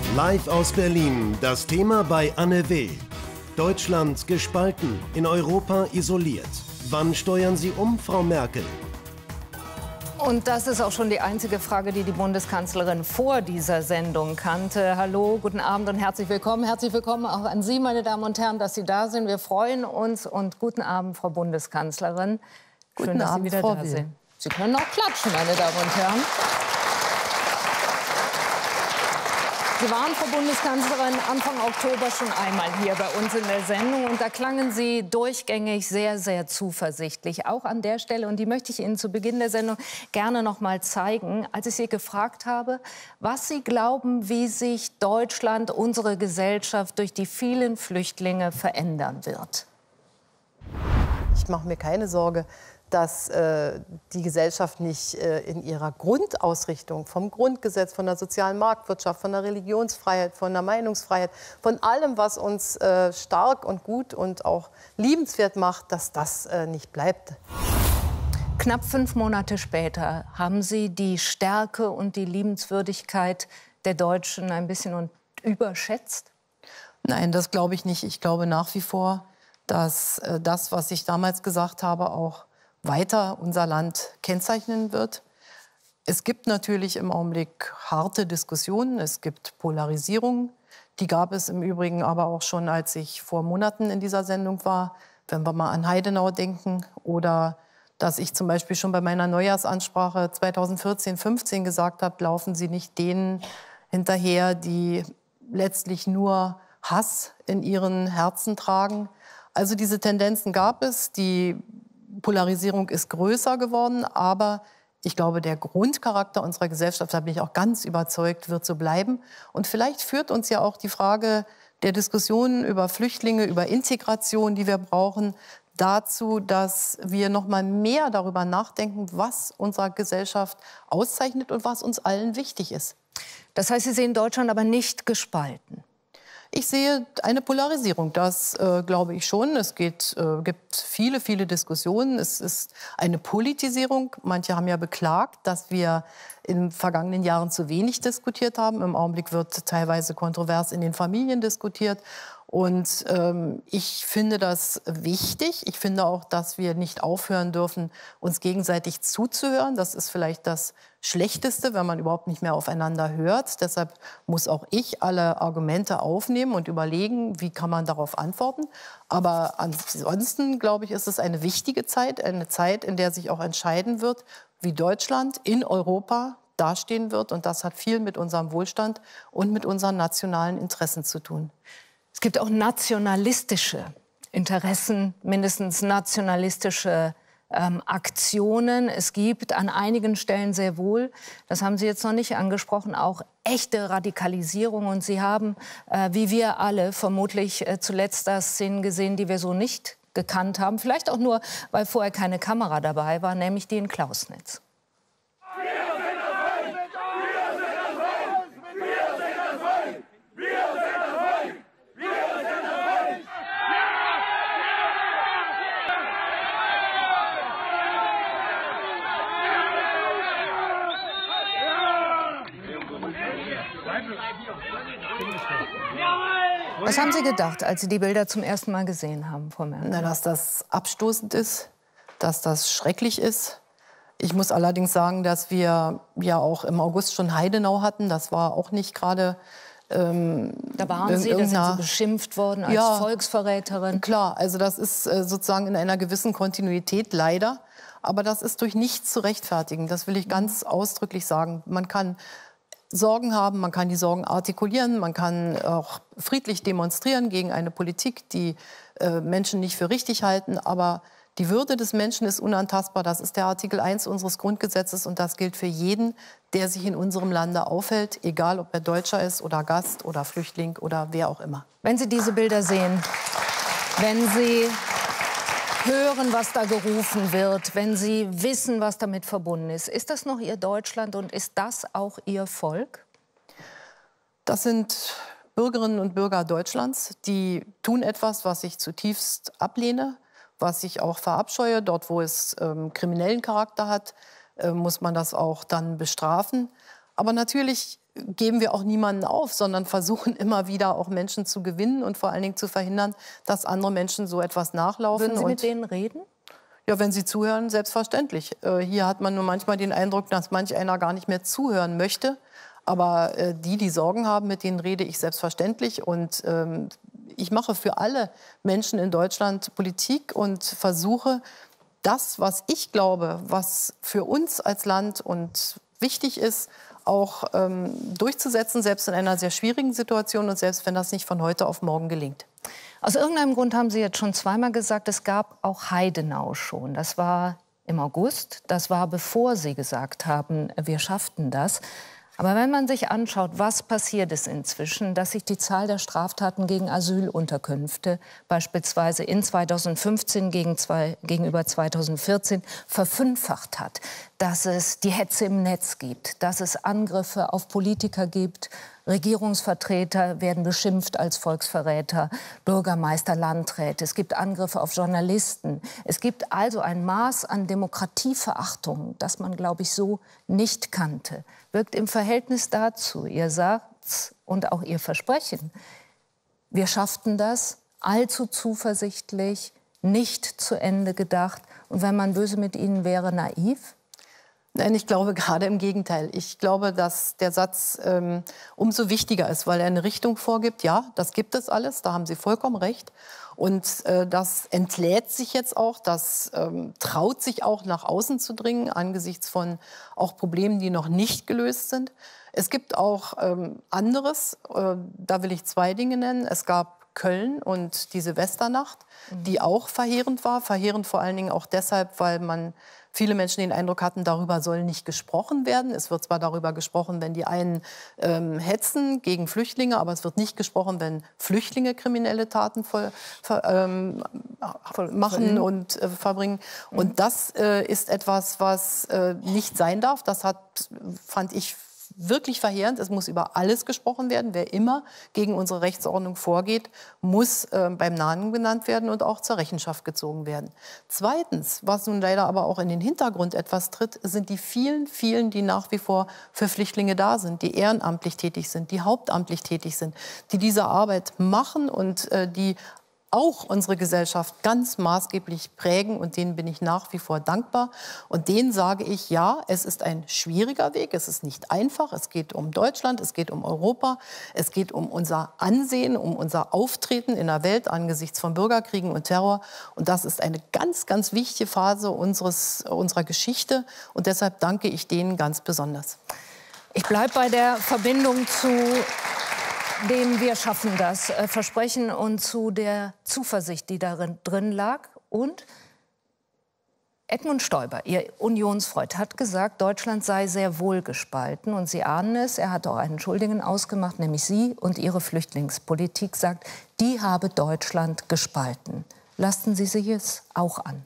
Live aus Berlin, das Thema bei Anne Will. Deutschland gespalten, in Europa isoliert. Wann steuern Sie um, Frau Merkel? Und das ist auch schon die einzige Frage, die die Bundeskanzlerin vor dieser Sendung kannte. Hallo, guten Abend und herzlich willkommen. Herzlich willkommen auch an Sie, meine Damen und Herren, dass Sie da sind. Wir freuen uns und guten Abend, Frau Bundeskanzlerin. Schön, dass Sie wieder da sind. Sie können auch klatschen, meine Damen und Herren. Sie waren, Frau Bundeskanzlerin, Anfang Oktober schon einmal hier bei uns in der Sendung. Und da klangen Sie durchgängig sehr, sehr zuversichtlich. Auch an der Stelle, und die möchte ich Ihnen zu Beginn der Sendung gerne noch mal zeigen, als ich Sie gefragt habe, was Sie glauben, wie sich Deutschland, unsere Gesellschaft durch die vielen Flüchtlinge verändern wird. Ich mache mir keine Sorge, dass die Gesellschaft nicht in ihrer Grundausrichtung vom Grundgesetz, von der sozialen Marktwirtschaft, von der Religionsfreiheit, von der Meinungsfreiheit, von allem, was uns stark und gut und auch liebenswert macht, dass das nicht bleibt. Knapp 5 Monate später haben Sie die Stärke und die Liebenswürdigkeit der Deutschen ein bisschen überschätzt? Nein, das glaube ich nicht. Ich glaube nach wie vor, dass das, was ich damals gesagt habe, auch weiter unser Land kennzeichnen wird. Es gibt natürlich im Augenblick harte Diskussionen, es gibt Polarisierung. Die gab es im Übrigen aber auch schon, als ich vor Monaten in dieser Sendung war. Wenn wir mal an Heidenau denken oder dass ich zum Beispiel schon bei meiner Neujahrsansprache 2014/15 gesagt habe, laufen Sie nicht denen hinterher, die letztlich nur Hass in ihren Herzen tragen. Also diese Tendenzen gab es, die Polarisierung ist größer geworden, aber ich glaube, der Grundcharakter unserer Gesellschaft, da bin ich auch ganz überzeugt, wird so bleiben. Und vielleicht führt uns ja auch die Frage der Diskussionen über Flüchtlinge, über Integration, die wir brauchen, dazu, dass wir noch mal mehr darüber nachdenken, was unsere Gesellschaft auszeichnet und was uns allen wichtig ist. Das heißt, Sie sehen Deutschland aber nicht gespalten? Ich sehe eine Polarisierung, das glaube ich schon. Es gibt viele, viele Diskussionen. Es ist eine Politisierung. Manche haben ja beklagt, dass wir in den vergangenen Jahren zu wenig diskutiert haben. Im Augenblick wird teilweise kontrovers in den Familien diskutiert. Und ich finde das wichtig. Ich finde auch, dass wir nicht aufhören dürfen, uns gegenseitig zuzuhören. Das ist vielleicht das Schlechteste, wenn man überhaupt nicht mehr aufeinander hört. Deshalb muss auch ich alle Argumente aufnehmen und überlegen, wie kann man darauf antworten. Aber ansonsten, glaube ich, ist es eine wichtige Zeit, eine Zeit, in der sich auch entscheiden wird, wie Deutschland in Europa dastehen wird. Und das hat viel mit unserem Wohlstand und mit unseren nationalen Interessen zu tun. Es gibt auch nationalistische Interessen, mindestens nationalistische Aktionen. Es gibt an einigen Stellen sehr wohl, das haben Sie jetzt noch nicht angesprochen, auch echte Radikalisierung. Und Sie haben, wie wir alle, vermutlich zuletzt das Szenen gesehen, die wir so nicht gekannt haben. Vielleicht auch nur, weil vorher keine Kamera dabei war, nämlich die in Klausnitz. Was haben Sie gedacht, als Sie die Bilder zum ersten Mal gesehen haben, Frau Merkel? Na, dass das abstoßend ist, dass das schrecklich ist. Ich muss allerdings sagen, dass wir ja auch im August schon Heidenau hatten. Das war auch nicht gerade... da waren Sie, da sind Sie beschimpft worden als Volksverräterin. Klar, also das ist sozusagen in einer gewissen Kontinuität leider. Aber das ist durch nichts zu rechtfertigen. Das will ich ganz ausdrücklich sagen. Man kann Sorgen haben, man kann die Sorgen artikulieren, man kann auch friedlich demonstrieren gegen eine Politik, die Menschen nicht für richtig halten. Aber die Würde des Menschen ist unantastbar. Das ist der Artikel 1 unseres Grundgesetzes und das gilt für jeden, der sich in unserem Lande aufhält, egal ob er Deutscher ist oder Gast oder Flüchtling oder wer auch immer. Wenn Sie diese Bilder sehen, wenn Sie hören, was da gerufen wird, wenn Sie wissen, was damit verbunden ist das noch Ihr Deutschland und ist das auch Ihr Volk? Das sind Bürgerinnen und Bürger Deutschlands, die tun etwas, was ich zutiefst ablehne, was ich auch verabscheue. Dort, wo es kriminellen Charakter hat, muss man das auch dann bestrafen. Aber natürlich geben wir auch niemanden auf, sondern versuchen immer wieder auch Menschen zu gewinnen und vor allen Dingen zu verhindern, dass andere Menschen so etwas nachlaufen. Würden Sie mit denen reden? Ja, wenn sie zuhören, selbstverständlich. Hier hat man nur manchmal den Eindruck, dass manch einer gar nicht mehr zuhören möchte. Aber die Sorgen haben, mit denen rede ich selbstverständlich. Und ich mache für alle Menschen in Deutschland Politik und versuche, das, was ich glaube, was für uns als Land und wichtig ist, auch durchzusetzen, selbst in einer sehr schwierigen Situation und selbst wenn das nicht von heute auf morgen gelingt. Aus irgendeinem Grund haben Sie jetzt schon zweimal gesagt, es gab auch Heidenau schon. Das war im August, das war bevor Sie gesagt haben, wir schafften das. Aber wenn man sich anschaut, was passiert ist inzwischen, dass sich die Zahl der Straftaten gegen Asylunterkünfte beispielsweise in 2015 gegenüber 2014 verfünffacht hat, dass es die Hetze im Netz gibt, dass es Angriffe auf Politiker gibt, Regierungsvertreter werden beschimpft als Volksverräter, Bürgermeister, Landräte. Es gibt Angriffe auf Journalisten. Es gibt also ein Maß an Demokratieverachtung, das man, glaube ich, so nicht kannte. Wirkt im Verhältnis dazu, Ihr Satz und auch Ihr Versprechen, wir schafften das, allzu zuversichtlich, nicht zu Ende gedacht und wenn man böse mit Ihnen wäre, naiv? Nein, ich glaube gerade im Gegenteil. Ich glaube, dass der Satz umso wichtiger ist, weil er eine Richtung vorgibt. Ja, das gibt es alles, da haben Sie vollkommen recht. Und das entlädt sich jetzt auch, das traut sich auch nach außen zu dringen, angesichts von auch Problemen, die noch nicht gelöst sind. Es gibt auch anderes, da will ich zwei Dinge nennen. Es gab Köln und die Silvesternacht, die auch verheerend war. Verheerend vor allen Dingen auch deshalb, weil viele Menschen den Eindruck hatten, darüber soll nicht gesprochen werden. Es wird zwar darüber gesprochen, wenn die einen hetzen gegen Flüchtlinge, aber es wird nicht gesprochen, wenn Flüchtlinge kriminelle Taten machen und verbringen. Und das ist etwas, was nicht sein darf. Das fand ich wirklich verheerend. Es muss über alles gesprochen werden. Wer immer gegen unsere Rechtsordnung vorgeht, muss beim Namen genannt werden und auch zur Rechenschaft gezogen werden. Zweitens, was nun leider aber auch in den Hintergrund etwas tritt, sind die vielen, vielen, die nach wie vor für Flüchtlinge da sind, die ehrenamtlich tätig sind, die hauptamtlich tätig sind, die diese Arbeit machen und die auch unsere Gesellschaft ganz maßgeblich prägen und denen bin ich nach wie vor dankbar. Und denen sage ich, ja, es ist ein schwieriger Weg, es ist nicht einfach, es geht um Deutschland, es geht um Europa, es geht um unser Ansehen, um unser Auftreten in der Welt angesichts von Bürgerkriegen und Terror. Und das ist eine ganz, ganz wichtige Phase unserer Geschichte und deshalb danke ich denen ganz besonders. Ich bleibe bei der Verbindung zu dem wir schaffen das Versprechen und zu der Zuversicht, die darin drin lag. Und Edmund Stoiber, Ihr Unionsfreund, hat gesagt, Deutschland sei sehr wohl gespalten. Und Sie ahnen es, er hat auch einen Schuldigen ausgemacht, nämlich Sie und Ihre Flüchtlingspolitik, sagt, die habe Deutschland gespalten. Lasten Sie sich es auch an?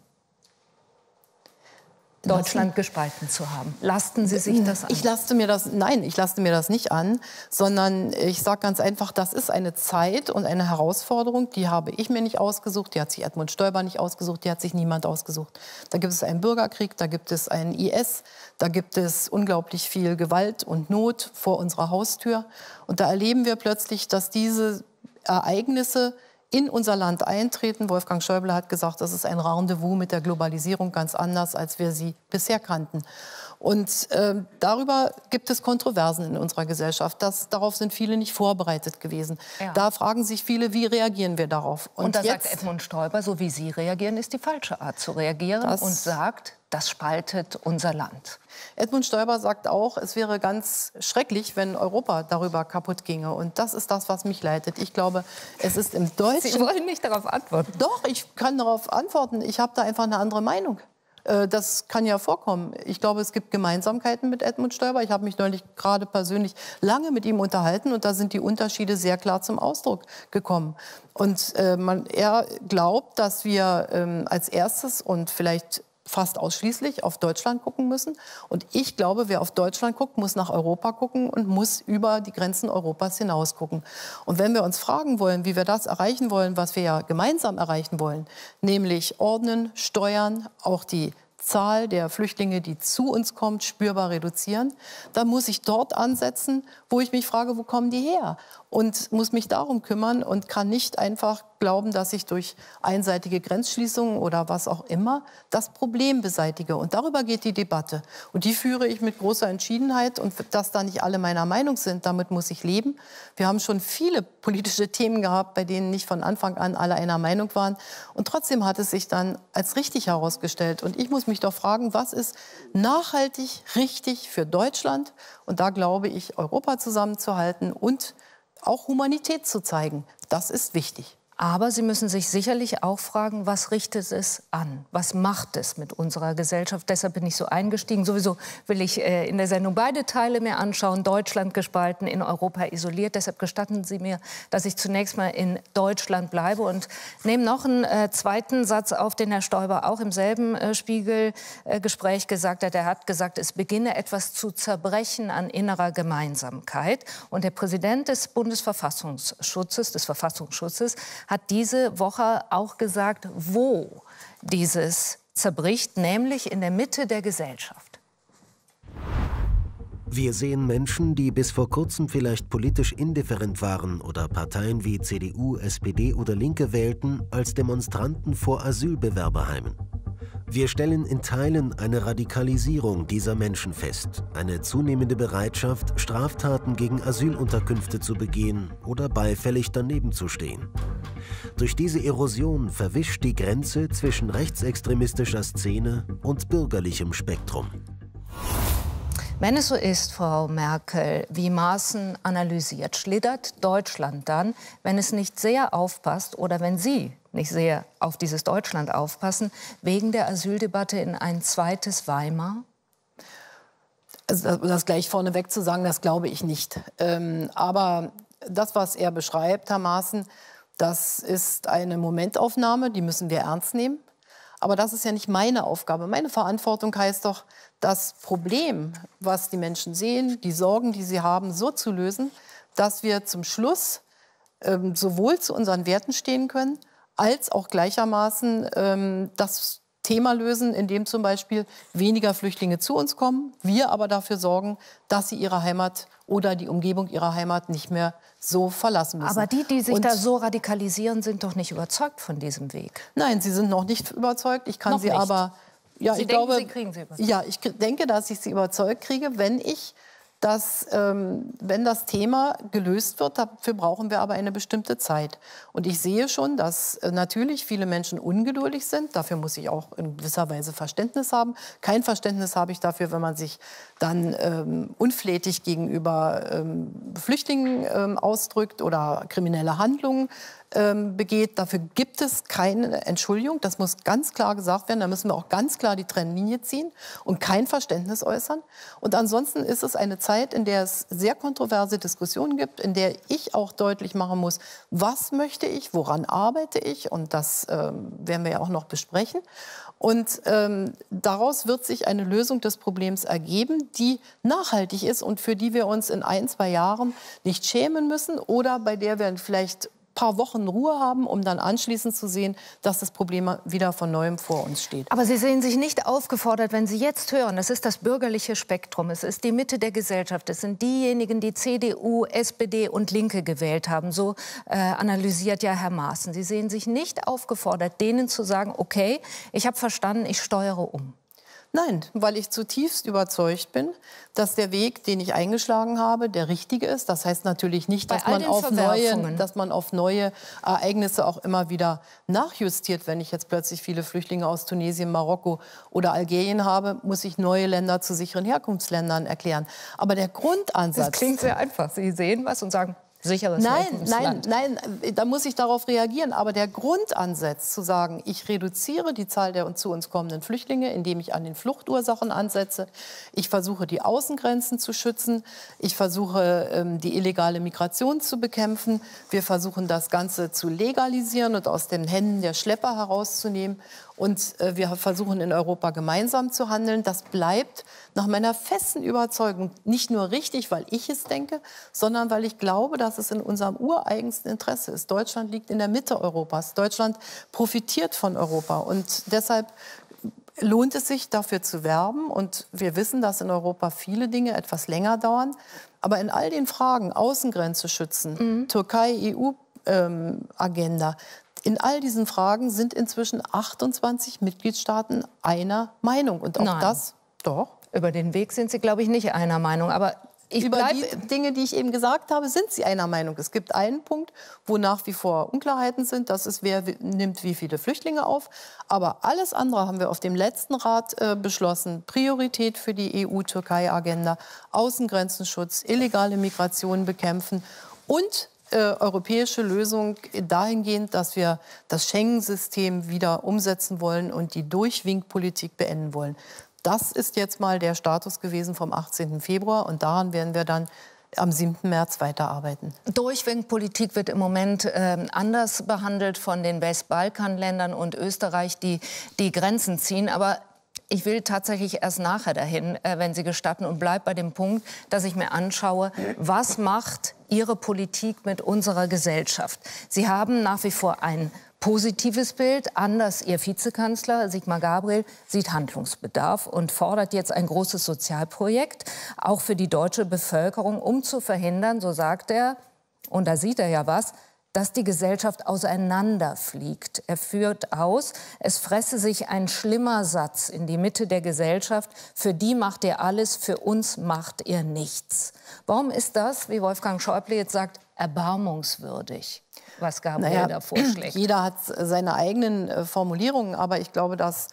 Deutschland gespalten zu haben. Lasten Sie sich das an? Ich laste mir das nicht an, sondern ich sage ganz einfach, das ist eine Zeit und eine Herausforderung, die habe ich mir nicht ausgesucht, die hat sich Edmund Stoiber nicht ausgesucht, die hat sich niemand ausgesucht. Da gibt es einen Bürgerkrieg, da gibt es einen IS, da gibt es unglaublich viel Gewalt und Not vor unserer Haustür. Und da erleben wir plötzlich, dass diese Ereignisse in unser Land eintreten. Wolfgang Schäuble hat gesagt, das ist ein Rendezvous mit der Globalisierung, ganz anders, als wir sie bisher kannten. Und darüber gibt es Kontroversen in unserer Gesellschaft. Darauf sind viele nicht vorbereitet gewesen. Ja. Da fragen sich viele, wie reagieren wir darauf? Und da sagt Edmund Stoiber, so wie Sie reagieren, ist die falsche Art zu reagieren und sagt, das spaltet unser Land. Edmund Stoiber sagt auch, es wäre ganz schrecklich, wenn Europa darüber kaputt ginge. Und das ist das, was mich leitet. Ich glaube, es ist im Deutschen... Sie wollen nicht darauf antworten. Doch, ich kann darauf antworten. Ich habe da einfach eine andere Meinung. Das kann ja vorkommen. Ich glaube, es gibt Gemeinsamkeiten mit Edmund Stoiber. Ich habe mich neulich gerade persönlich lange mit ihm unterhalten und da sind die Unterschiede sehr klar zum Ausdruck gekommen. Und er glaubt, dass wir als erstes und vielleicht fast ausschließlich auf Deutschland gucken müssen. Und ich glaube, wer auf Deutschland guckt, muss nach Europa gucken und muss über die Grenzen Europas hinaus gucken. Und wenn wir uns fragen wollen, wie wir das erreichen wollen, was wir ja gemeinsam erreichen wollen, nämlich ordnen, steuern, auch die Zahl der Flüchtlinge, die zu uns kommt, spürbar reduzieren. Dann muss ich dort ansetzen, wo ich mich frage, wo kommen die her? Und muss mich darum kümmern und kann nicht einfach glauben, dass ich durch einseitige Grenzschließungen oder was auch immer das Problem beseitige. Und darüber geht die Debatte. Und die führe ich mit großer Entschiedenheit. Und dass da nicht alle meiner Meinung sind, damit muss ich leben. Wir haben schon viele politische Themen gehabt, bei denen nicht von Anfang an alle einer Meinung waren. Und trotzdem hat es sich dann als richtig herausgestellt. Und ich muss mich doch fragen, was ist nachhaltig richtig für Deutschland? Und da glaube ich, Europa zusammenzuhalten und auch Humanität zu zeigen. Das ist wichtig. Aber Sie müssen sich sicherlich auch fragen, was richtet es an? Was macht es mit unserer Gesellschaft? Deshalb bin ich so eingestiegen. Sowieso will ich in der Sendung beide Teile mir anschauen. Deutschland gespalten, in Europa isoliert. Deshalb gestatten Sie mir, dass ich zunächst mal in Deutschland bleibe und nehme noch einen zweiten Satz auf, den Herr Stoiber auch im selben Spiegelgespräch gesagt hat. Er hat gesagt, es beginne etwas zu zerbrechen an innerer Gemeinsamkeit. Und der Präsident des Bundesverfassungsschutzes, hat diese Woche auch gesagt, wo dieses zerbricht, nämlich in der Mitte der Gesellschaft. Wir sehen Menschen, die bis vor kurzem vielleicht politisch indifferent waren oder Parteien wie CDU, SPD oder Linke wählten, als Demonstranten vor Asylbewerberheimen. Wir stellen in Teilen eine Radikalisierung dieser Menschen fest, eine zunehmende Bereitschaft, Straftaten gegen Asylunterkünfte zu begehen oder beifällig daneben zu stehen. Durch diese Erosion verwischt die Grenze zwischen rechtsextremistischer Szene und bürgerlichem Spektrum. Wenn es so ist, Frau Merkel, wie Maaßen analysiert, schlittert Deutschland dann, wenn es nicht sehr aufpasst oder wenn Sie nicht sehr auf dieses Deutschland aufpassen, wegen der Asyldebatte in ein zweites Weimar? Also das gleich vorneweg zu sagen, das glaube ich nicht. Aber das, was er beschreibt, Herr Maaßen, das ist eine Momentaufnahme, die müssen wir ernst nehmen. Aber das ist ja nicht meine Aufgabe. Meine Verantwortung heißt doch, das Problem, was die Menschen sehen, die Sorgen, die sie haben, so zu lösen, dass wir zum Schluss sowohl zu unseren Werten stehen können, als auch gleichermaßen das Thema lösen, indem zum Beispiel weniger Flüchtlinge zu uns kommen, wir aber dafür sorgen, dass sie ihre Heimat oder die Umgebung ihrer Heimat nicht mehr so verlassen müssen. Aber die sich da so radikalisieren, sind doch nicht überzeugt von diesem Weg. Nein, sie sind noch nicht überzeugt. Ich kann noch sie nicht. Aber... Ja, Sie ich denken, glaube, Sie kriegen sie überzeugt? Ja, ich denke, dass ich sie überzeugt kriege, wenn das Thema gelöst wird. Dafür brauchen wir aber eine bestimmte Zeit. Und ich sehe schon, dass natürlich viele Menschen ungeduldig sind. Dafür muss ich auch in gewisser Weise Verständnis haben. Kein Verständnis habe ich dafür, wenn man sich dann unflätig gegenüber Flüchtlingen ausdrückt oder kriminelle Handlungen begeht. Dafür gibt es keine Entschuldigung. Das muss ganz klar gesagt werden. Da müssen wir auch ganz klar die Trennlinie ziehen und kein Verständnis äußern. Und ansonsten ist es eine Zeit, in der es sehr kontroverse Diskussionen gibt, in der ich auch deutlich machen muss, was möchte ich, woran arbeite ich. Und das werden wir ja auch noch besprechen. Und daraus wird sich eine Lösung des Problems ergeben, die nachhaltig ist und für die wir uns in 1, 2 Jahren nicht schämen müssen oder bei der wir vielleicht paar Wochen Ruhe haben, um dann anschließend zu sehen, dass das Problem wieder von Neuem vor uns steht. Aber Sie sehen sich nicht aufgefordert, wenn Sie jetzt hören, das ist das bürgerliche Spektrum, es ist die Mitte der Gesellschaft, es sind diejenigen, die CDU, SPD und Linke gewählt haben, so analysiert ja Herr Maaßen. Sie sehen sich nicht aufgefordert, denen zu sagen, okay, ich habe verstanden, ich steuere um. Nein, weil ich zutiefst überzeugt bin, dass der Weg, den ich eingeschlagen habe, der richtige ist. Das heißt natürlich nicht, dass man auf neue Ereignisse auch immer wieder nachjustiert. Wenn ich jetzt plötzlich viele Flüchtlinge aus Tunesien, Marokko oder Algerien habe, muss ich neue Länder zu sicheren Herkunftsländern erklären. Aber der Grundansatz... Das klingt sehr einfach. Sie sehen was und sagen... Nein, da muss ich darauf reagieren. Aber der Grundansatz zu sagen, ich reduziere die Zahl der zu uns kommenden Flüchtlinge, indem ich an den Fluchtursachen ansetze, ich versuche die Außengrenzen zu schützen, ich versuche die illegale Migration zu bekämpfen, wir versuchen das Ganze zu legalisieren und aus den Händen der Schlepper herauszunehmen. Und wir versuchen in Europa gemeinsam zu handeln. Das bleibt nach meiner festen Überzeugung nicht nur richtig, weil ich es denke, sondern weil ich glaube, dass es in unserem ureigensten Interesse ist. Deutschland liegt in der Mitte Europas. Deutschland profitiert von Europa. Und deshalb lohnt es sich, dafür zu werben. Und wir wissen, dass in Europa viele Dinge etwas länger dauern. Aber in all den Fragen, Außengrenze schützen, Türkei, EU-Agenda, in all diesen Fragen sind inzwischen 28 Mitgliedstaaten einer Meinung. Und auch das, doch. Über den Weg sind sie, glaube ich, nicht einer Meinung. Aber über die Dinge, die ich eben gesagt habe, sind sie einer Meinung. Es gibt einen Punkt, wo nach wie vor Unklarheiten sind. Das ist, wer nimmt wie viele Flüchtlinge auf. Aber alles andere haben wir auf dem letzten Rat beschlossen. Priorität für die EU-Türkei-Agenda, Außengrenzenschutz, illegale Migration bekämpfen und europäische Lösung dahingehend, dass wir das Schengen-System wieder umsetzen wollen und die Durchwinkpolitik beenden wollen. Das ist jetzt mal der Status gewesen vom 18. Februar und daran werden wir dann am 7. März weiterarbeiten. Durchwinkpolitik wird im Moment anders behandelt von den Westbalkanländern und Österreich, die die Grenzen ziehen. Aber ich will tatsächlich erst nachher dahin, wenn Sie gestatten, und bleibe bei dem Punkt, dass ich mir anschaue, was macht Ihre Politik mit unserer Gesellschaft? Sie haben nach wie vor ein positives Bild. Anders Ihr Vizekanzler Sigmar Gabriel sieht Handlungsbedarf und fordert jetzt ein großes Sozialprojekt, auch für die deutsche Bevölkerung, um zu verhindern, so sagt er, und da sieht er ja was, dass die Gesellschaft auseinanderfliegt. Er führt aus, es fresse sich ein schlimmer Satz in die Mitte der Gesellschaft. Für die macht ihr alles, für uns macht ihr nichts. Warum ist das, wie Wolfgang Schäuble jetzt sagt, erbarmungswürdig, was Gabriel da vorschlägt? Jeder hat seine eigenen Formulierungen, aber ich glaube, dass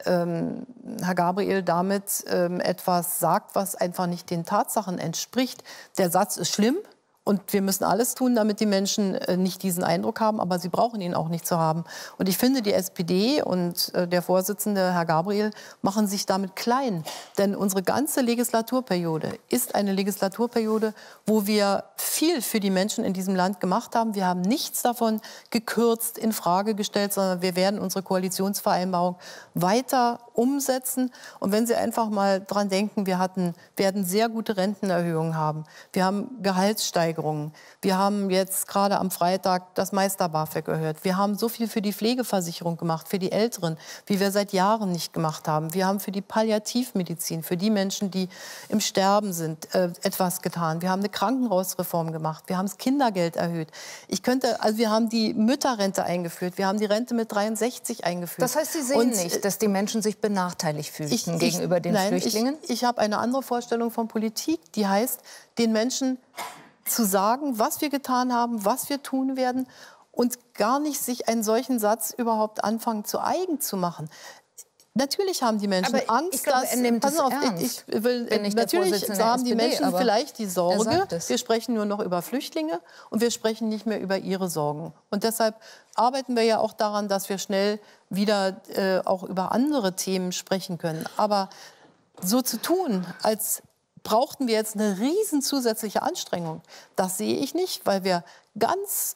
Herr Gabriel damit etwas sagt, was einfach nicht den Tatsachen entspricht. Der Satz ist schlimm. Und wir müssen alles tun, damit die Menschen nicht diesen Eindruck haben, aber sie brauchen ihn auch nicht zu haben. Und ich finde, die SPD und der Vorsitzende, Herr Gabriel, machen sich damit klein. Denn unsere ganze Legislaturperiode ist eine Legislaturperiode, wo wir viel für die Menschen in diesem Land gemacht haben. Wir haben nichts davon gekürzt, in Frage gestellt, sondern wir werden unsere Koalitionsvereinbarung weiter umsetzen. Und wenn Sie einfach mal dran denken, wir werden sehr gute Rentenerhöhungen haben. Wir haben Gehaltssteigerungen. Wir haben jetzt gerade am Freitag das Meister-BAföG erhöht. Wir haben so viel für die Pflegeversicherung gemacht, für die Älteren, wie wir seit Jahren nicht gemacht haben. Wir haben für die Palliativmedizin, für die Menschen, die im Sterben sind, etwas getan. Wir haben eine Krankenhausreform gemacht. Wir haben das Kindergeld erhöht. Wir haben die Mütterrente eingeführt. Wir haben die Rente mit 63 eingeführt. Das heißt, Sie sehen nicht, dass die Menschen sich benachteiligt fühlten gegenüber den Flüchtlingen? Ich habe eine andere Vorstellung von Politik, die heißt, den Menschen zu sagen, was wir getan haben, was wir tun werden und gar nicht sich einen solchen Satz überhaupt anfangen zu eigen zu machen. Natürlich haben die Menschen Angst, ich glaube, er nimmt es ernst. Natürlich haben die Menschen vielleicht die Sorge, wir sprechen nur noch über Flüchtlinge und wir sprechen nicht mehr über ihre Sorgen. Und deshalb arbeiten wir ja auch daran, dass wir schnell wieder auch über andere Themen sprechen können. Aber so zu tun, als brauchten wir jetzt eine riesen zusätzliche Anstrengung, das sehe ich nicht, weil wir ganz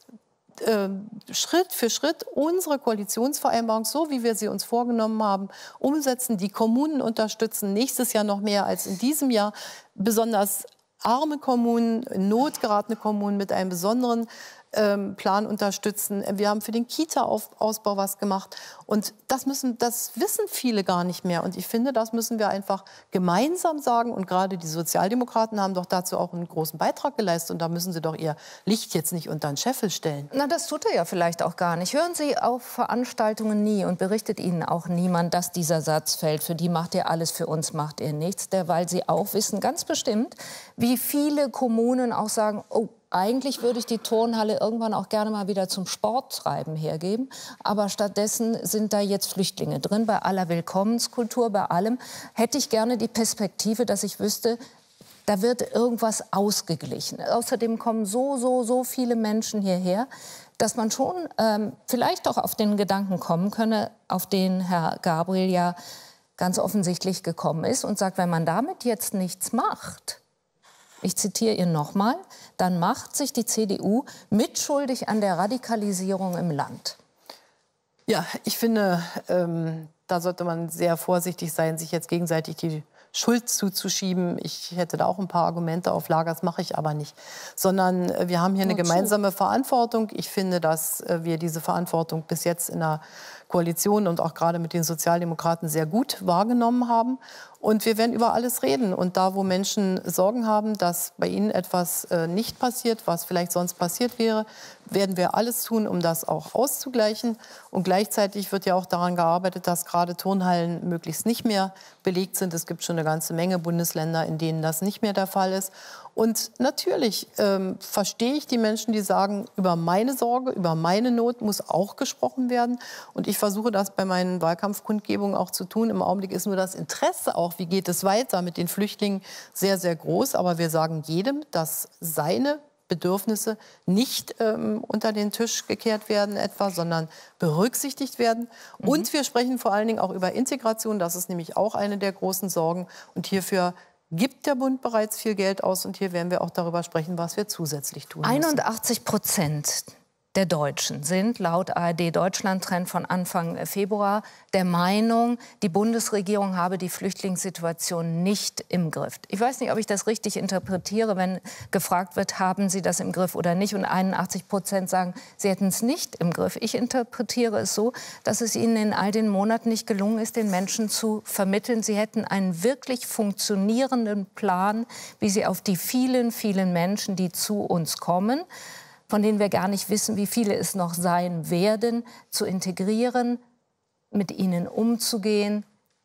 Schritt für Schritt unsere Koalitionsvereinbarung, so wie wir sie uns vorgenommen haben, umsetzen, die Kommunen unterstützen, nächstes Jahr noch mehr als in diesem Jahr, besonders arme Kommunen, in Not geratene Kommunen mit einem besonderen Plan unterstützen. Wir haben für den Kita-Ausbau was gemacht. Und das wissen viele gar nicht mehr. Und ich finde, das müssen wir einfach gemeinsam sagen. Und gerade die Sozialdemokraten haben doch dazu auch einen großen Beitrag geleistet. Und da müssen sie doch ihr Licht jetzt nicht unter den Scheffel stellen. Na, das tut er ja vielleicht auch gar nicht. Hören Sie auf Veranstaltungen nie und berichtet Ihnen auch niemand, dass dieser Satz fällt. Für die macht ihr alles, für uns macht ihr nichts. Weil Sie auch wissen, ganz bestimmt, wie viele Kommunen auch sagen, oh, eigentlich würde ich die Turnhalle irgendwann auch gerne mal wieder zum Sporttreiben hergeben. Aber stattdessen sind da jetzt Flüchtlinge drin. Bei aller Willkommenskultur, bei allem hätte ich gerne die Perspektive, dass ich wüsste, da wird irgendwas ausgeglichen. Außerdem kommen so viele Menschen hierher, dass man schon vielleicht auch auf den Gedanken kommen könne, auf den Herr Gabriel ja ganz offensichtlich gekommen ist und sagt, wenn man damit jetzt nichts macht, ich zitiere ihn nochmal, dann macht sich die CDU mitschuldig an der Radikalisierung im Land. Ja, ich finde, da sollte man sehr vorsichtig sein, sich jetzt gegenseitig die Schuld zuzuschieben. Ich hätte da auch ein paar Argumente auf Lager, das mache ich aber nicht. Sondern wir haben hier eine gemeinsame Verantwortung. Ich finde, dass wir diese Verantwortung bis jetzt in der Koalition und auch gerade mit den Sozialdemokraten sehr gut wahrgenommen haben. Und wir werden über alles reden. Und da, wo Menschen Sorgen haben, dass bei ihnen etwas nicht passiert, was vielleicht sonst passiert wäre, werden wir alles tun, um das auch auszugleichen. Und gleichzeitig wird ja auch daran gearbeitet, dass gerade Turnhallen möglichst nicht mehr belegt sind. Es gibt schon eine ganze Menge Bundesländer, in denen das nicht mehr der Fall ist. Und natürlich verstehe ich die Menschen, die sagen, über meine Sorge, über meine Not muss auch gesprochen werden. Und ich versuche das bei meinen Wahlkampfkundgebungen auch zu tun. Im Augenblick ist nur das Interesse auch, wie geht es weiter mit den Flüchtlingen, sehr, sehr groß. Aber wir sagen jedem, dass seine Bedürfnisse nicht unter den Tisch gekehrt werden etwa, sondern berücksichtigt werden. Und wir sprechen vor allen Dingen auch über Integration. Das ist nämlich auch eine der großen Sorgen. Und hierfür gibt der Bund bereits viel Geld aus. Und hier werden wir auch darüber sprechen, was wir zusätzlich tun müssen. 81% der Deutschen sind laut ARD-Deutschland-Trend von Anfang Februar der Meinung, die Bundesregierung habe die Flüchtlingssituation nicht im Griff. Ich weiß nicht, ob ich das richtig interpretiere, wenn gefragt wird, haben Sie das im Griff oder nicht? Und 81% sagen, sie hätten es nicht im Griff. Ich interpretiere es so, dass es ihnen in all den Monaten nicht gelungen ist, den Menschen zu vermitteln. Sie hätten einen wirklich funktionierenden Plan, wie sie auf die vielen, vielen Menschen, die zu uns kommen, von denen wir gar nicht wissen, wie viele es noch sein werden, zu integrieren, mit ihnen umzugehen,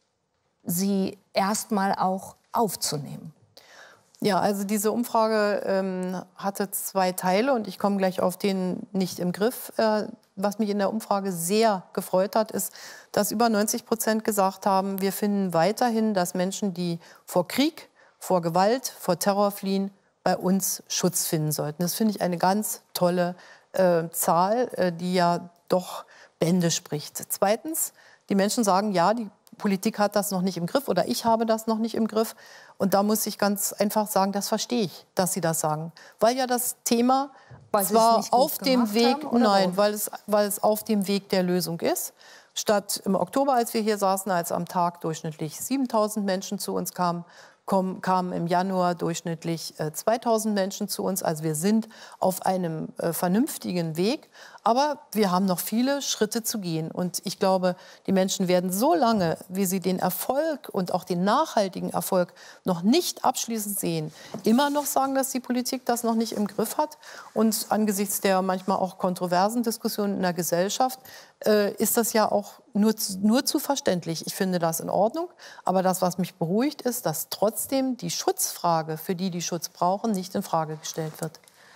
sie erstmal auch aufzunehmen. Ja, also diese Umfrage hatte 2 Teile und ich komme gleich auf den nicht im Griff. Was mich in der Umfrage sehr gefreut hat, ist, dass über 90% gesagt haben, wir finden weiterhin, dass Menschen, die vor Krieg, vor Gewalt, vor Terror fliehen, bei uns Schutz finden sollten. Das finde ich eine ganz tolle Zahl, die ja doch Bände spricht. Zweitens, die Menschen sagen, ja, die Politik hat das noch nicht im Griff oder ich habe das noch nicht im Griff. Und da muss ich ganz einfach sagen, das verstehe ich, dass sie das sagen. Weil ja das Thema zwar auf dem Weg, nein, weil es auf dem Weg der Lösung ist. Statt im Oktober, als wir hier saßen, als am Tag durchschnittlich 7.000 Menschen zu uns kamen im Januar durchschnittlich 2.000 Menschen zu uns. Also wir sind auf einem vernünftigen Weg. Aber wir haben noch viele Schritte zu gehen. Und ich glaube, die Menschen werden so lange, wie sie den Erfolg und auch den nachhaltigen Erfolg noch nicht abschließend sehen, immer noch sagen, dass die Politik das noch nicht im Griff hat. Und angesichts der manchmal auch kontroversen Diskussionen in der Gesellschaft ist das ja auch nur zu verständlich. Ich finde das in Ordnung. Aber das, was mich beruhigt, ist, dass trotzdem die Schutzfrage für die, die Schutz brauchen, nicht in Frage gestellt wird.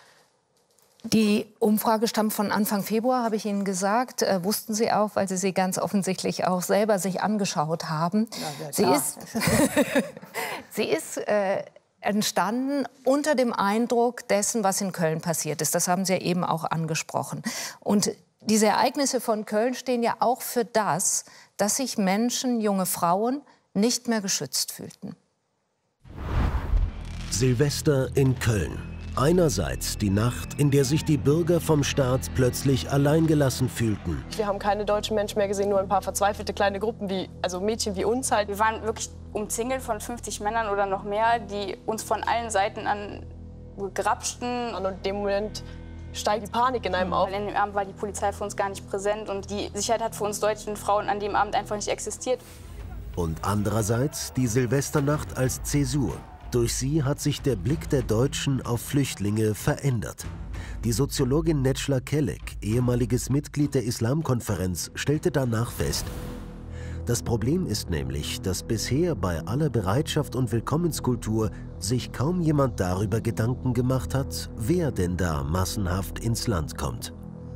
Die Umfrage stammt von Anfang Februar, habe ich Ihnen gesagt. Wussten Sie auch, weil Sie sie ganz offensichtlich auch selber sich angeschaut haben. Ja, sie ist entstanden unter dem Eindruck dessen, was in Köln passiert ist. Das haben Sie ja eben auch angesprochen. Und diese Ereignisse von Köln stehen ja auch für das, dass sich Menschen, junge Frauen, nicht mehr geschützt fühlten. Silvester in Köln. Einerseits die Nacht, in der sich die Bürger vom Staat plötzlich alleingelassen fühlten. Wir haben keine deutschen Menschen mehr gesehen, nur ein paar verzweifelte kleine Gruppen, also Mädchen wie uns halt. Wir waren wirklich umzingelt von 50 Männern oder noch mehr, die uns von allen Seiten an grapschten. Und in dem Moment steigt die Panik in einem auf. Weil an dem Abend war die Polizei für uns gar nicht präsent und die Sicherheit hat für uns deutschen Frauen an dem Abend einfach nicht existiert. Und andererseits die Silvesternacht als Zäsur. Durch sie hat sich der Blick der Deutschen auf Flüchtlinge verändert. Die Soziologin Necla Kelek, ehemaliges Mitglied der Islamkonferenz, stellte danach fest: Das Problem ist nämlich, dass bisher bei aller Bereitschaft und Willkommenskultur sich kaum jemand darüber Gedanken gemacht hat, wer denn da massenhaft ins Land kommt.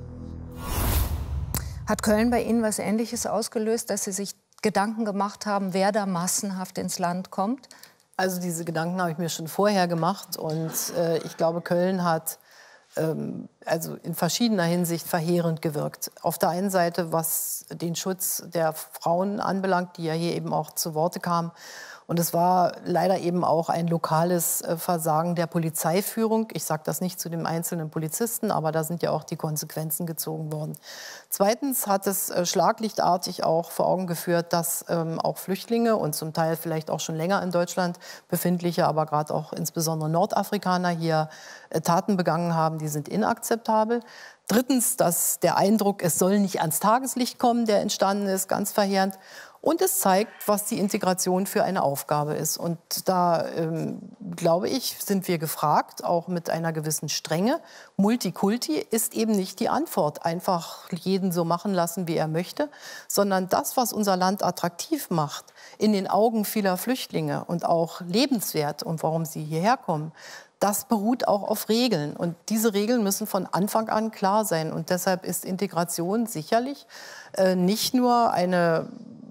Hat Köln bei Ihnen was Ähnliches ausgelöst, dass Sie sich Gedanken gemacht haben, wer da massenhaft ins Land kommt? Also diese Gedanken habe ich mir schon vorher gemacht und ich glaube, Köln hat also in verschiedener Hinsicht verheerend gewirkt. Auf der einen Seite, was den Schutz der Frauen anbelangt, die ja hier eben auch zu Worte kamen, Und es war leider eben auch ein lokales Versagen der Polizeiführung. Ich sage das nicht zu dem einzelnen Polizisten, aber da sind ja auch die Konsequenzen gezogen worden. Zweitens hat es schlaglichtartig auch vor Augen geführt, dass auch Flüchtlinge und zum Teil vielleicht auch schon länger in Deutschland befindliche, aber gerade auch insbesondere Nordafrikaner hier Taten begangen haben, die sind inakzeptabel. Drittens, dass der Eindruck, es soll nicht ans Tageslicht kommen, der entstanden ist, ganz verheerend. Und es zeigt, was die Integration für eine Aufgabe ist. Und da, glaube ich, sind wir gefragt, auch mit einer gewissen Strenge. Multikulti ist eben nicht die Antwort, einfach jeden so machen lassen, wie er möchte, sondern das, was unser Land attraktiv macht, in den Augen vieler Flüchtlinge und auch lebenswert und warum sie hierher kommen, das beruht auch auf Regeln. Und diese Regeln müssen von Anfang an klar sein. Und deshalb ist Integration sicherlich nicht nur eine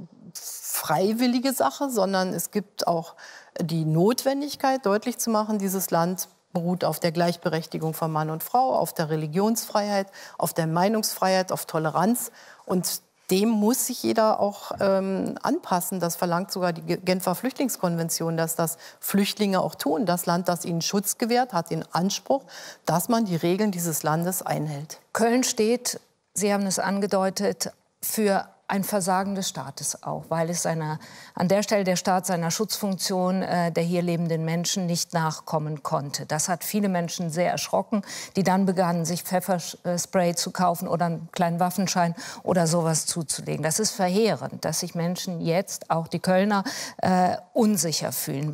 freiwillige Sache, sondern es gibt auch die Notwendigkeit, deutlich zu machen, dieses Land beruht auf der Gleichberechtigung von Mann und Frau, auf der Religionsfreiheit, auf der Meinungsfreiheit, auf Toleranz. Und dem muss sich jeder auch anpassen. Das verlangt sogar die Genfer Flüchtlingskonvention, dass das Flüchtlinge auch tun. Das Land, das ihnen Schutz gewährt, hat den Anspruch, dass man die Regeln dieses Landes einhält. Köln steht, Sie haben es angedeutet, für ein Versagen des Staates auch, weil es an der Stelle der Staat seiner Schutzfunktion der hier lebenden Menschen nicht nachkommen konnte. Das hat viele Menschen sehr erschrocken, die dann begannen, sich Pfefferspray zu kaufen oder einen kleinen Waffenschein oder sowas zuzulegen. Das ist verheerend, dass sich Menschen jetzt, auch die Kölner, unsicher fühlen.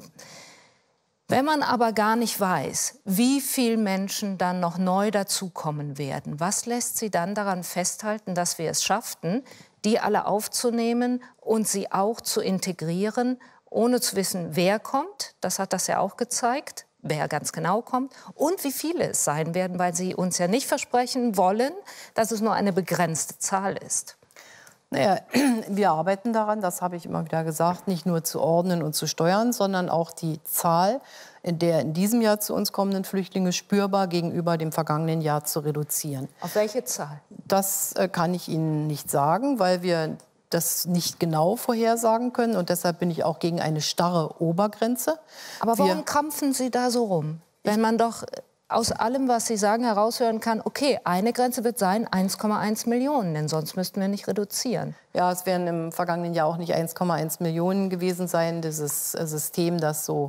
Wenn man aber gar nicht weiß, wie viele Menschen dann noch neu dazukommen werden, was lässt Sie dann daran festhalten, dass wir es schafften, die alle aufzunehmen und sie auch zu integrieren, ohne zu wissen, wer kommt? Das hat das ja auch gezeigt, wer ganz genau kommt und wie viele es sein werden, weil Sie uns ja nicht versprechen wollen, dass es nur eine begrenzte Zahl ist. Naja, wir arbeiten daran, das habe ich immer wieder gesagt, nicht nur zu ordnen und zu steuern, sondern auch die Zahl der in diesem Jahr zu uns kommenden Flüchtlinge spürbar gegenüber dem vergangenen Jahr zu reduzieren. Auf welche Zahl? Das kann ich Ihnen nicht sagen, weil wir das nicht genau vorhersagen können. Und deshalb bin ich auch gegen eine starre Obergrenze. Aber warum krampfen Sie da so rum? Wenn man doch aus allem, was Sie sagen, heraushören kann, okay, eine Grenze wird sein 1,1 Millionen, denn sonst müssten wir nicht reduzieren. Ja, es werden im vergangenen Jahr auch nicht 1,1 Millionen gewesen sein. Dieses System, das so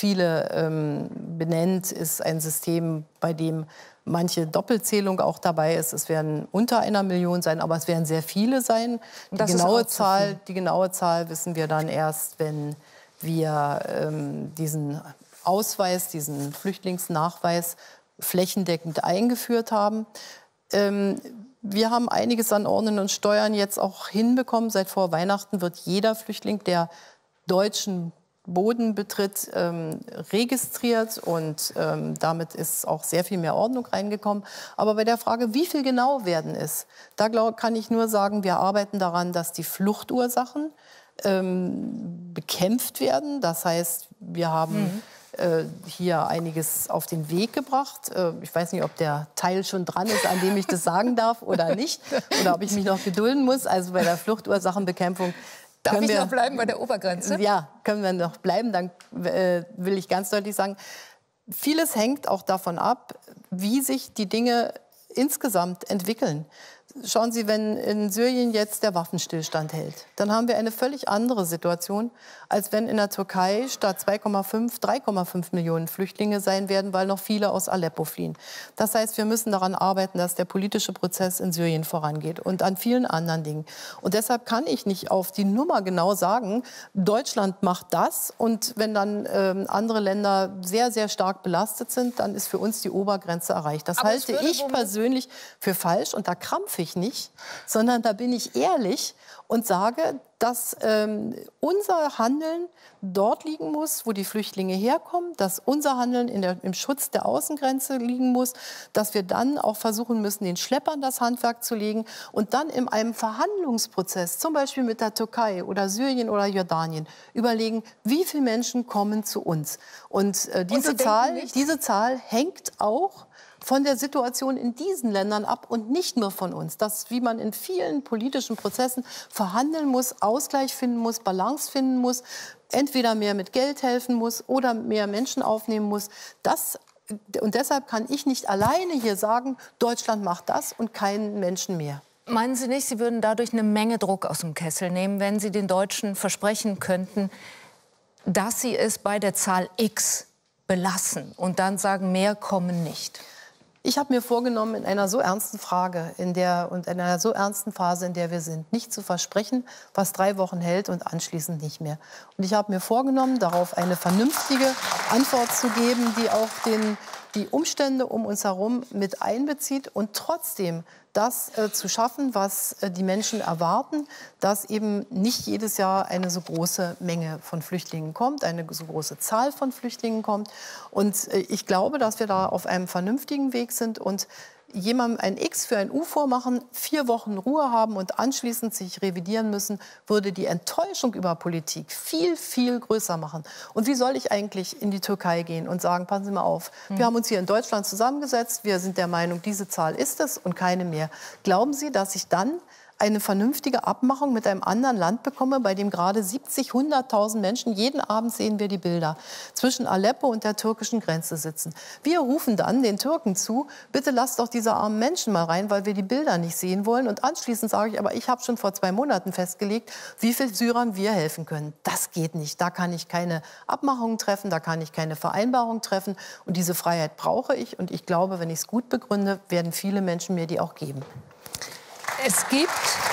viele benennt, ist ein System, bei dem manche Doppelzählung auch dabei ist. Es werden unter 1 Million sein, aber es werden sehr viele sein. Die genaue Zahl wissen wir dann erst, wenn wir diesen Ausweis, diesen Flüchtlingsnachweis flächendeckend eingeführt haben. Wir haben einiges an Ordnen und Steuern jetzt auch hinbekommen. Seit vor Weihnachten wird jeder Flüchtling, der deutschen Boden betritt, registriert und damit ist auch sehr viel mehr Ordnung reingekommen. Aber bei der Frage, wie viel genau werden es, da kann ich nur sagen, wir arbeiten daran, dass die Fluchtursachen bekämpft werden. Das heißt, wir haben hier einiges auf den Weg gebracht. Ich weiß nicht, ob der Teil schon dran ist, an dem ich das sagen darf oder nicht. Oder ob ich mich noch gedulden muss. Also bei der Fluchtursachenbekämpfung Darf ich noch bleiben bei der Obergrenze? Ja, können wir noch bleiben. Dann will ich ganz deutlich sagen, vieles hängt auch davon ab, wie sich die Dinge insgesamt entwickeln. Schauen Sie, wenn in Syrien jetzt der Waffenstillstand hält, dann haben wir eine völlig andere Situation, als wenn in der Türkei statt 2,5 3,5 Millionen Flüchtlinge sein werden, weil noch viele aus Aleppo fliehen. Das heißt, wir müssen daran arbeiten, dass der politische Prozess in Syrien vorangeht und an vielen anderen Dingen. Und deshalb kann ich nicht auf die Nummer genau sagen, Deutschland macht das und wenn dann andere Länder sehr, sehr stark belastet sind, dann ist für uns die Obergrenze erreicht. Das halte ich persönlich für falsch und da krampfe ich nicht, sondern da bin ich ehrlich und sage, dass unser Handeln dort liegen muss, wo die Flüchtlinge herkommen, dass unser Handeln im Schutz der Außengrenze liegen muss, dass wir dann auch versuchen müssen, den Schleppern das Handwerk zu legen und dann in einem Verhandlungsprozess, zum Beispiel mit der Türkei oder Syrien oder Jordanien, überlegen, wie viele Menschen kommen zu uns. Und diese Zahl hängt auch von der Situation in diesen Ländern ab und nicht nur von uns. Das, wie man in vielen politischen Prozessen verhandeln muss, Ausgleich finden muss, Balance finden muss, entweder mehr mit Geld helfen muss oder mehr Menschen aufnehmen muss. Und deshalb kann ich nicht alleine hier sagen, Deutschland macht das und keinen Menschen mehr. Meinen Sie nicht, Sie würden dadurch eine Menge Druck aus dem Kessel nehmen, wenn Sie den Deutschen versprechen könnten, dass sie es bei der Zahl X belassen und dann sagen, mehr kommen nicht? Ich habe mir vorgenommen, in einer so ernsten Frage und in einer so ernsten Phase, in der wir sind, nicht zu versprechen, was 3 Wochen hält und anschließend nicht mehr. Und ich habe mir vorgenommen, darauf eine vernünftige Antwort zu geben, die auch die Umstände um uns herum mit einbezieht und trotzdem das zu schaffen, was die Menschen erwarten, dass eben nicht jedes Jahr eine so große Menge von Flüchtlingen kommt, eine so große Zahl von Flüchtlingen kommt. Und ich glaube, dass wir da auf einem vernünftigen Weg sind und jemandem ein X für ein U vormachen, 4 Wochen Ruhe haben und anschließend sich revidieren müssen, würde die Enttäuschung über Politik viel, viel größer machen. Und wie soll ich eigentlich in die Türkei gehen und sagen, passen Sie mal auf, wir haben uns hier in Deutschland zusammengesetzt, wir sind der Meinung, diese Zahl ist es und keine mehr. Glauben Sie, dass ich dann eine vernünftige Abmachung mit einem anderen Land bekomme, bei dem gerade 70.000, 100.000 Menschen, jeden Abend sehen wir die Bilder, zwischen Aleppo und der türkischen Grenze sitzen. Wir rufen dann den Türken zu, bitte lasst doch diese armen Menschen mal rein, weil wir die Bilder nicht sehen wollen. Und anschließend sage ich, aber ich habe schon vor 2 Monaten festgelegt, wie viel Syrern wir helfen können. Das geht nicht. Da kann ich keine Abmachungen treffen, da kann ich keine Vereinbarung treffen. Und diese Freiheit brauche ich. Und ich glaube, wenn ich es gut begründe, werden viele Menschen mir die auch geben. Es gibt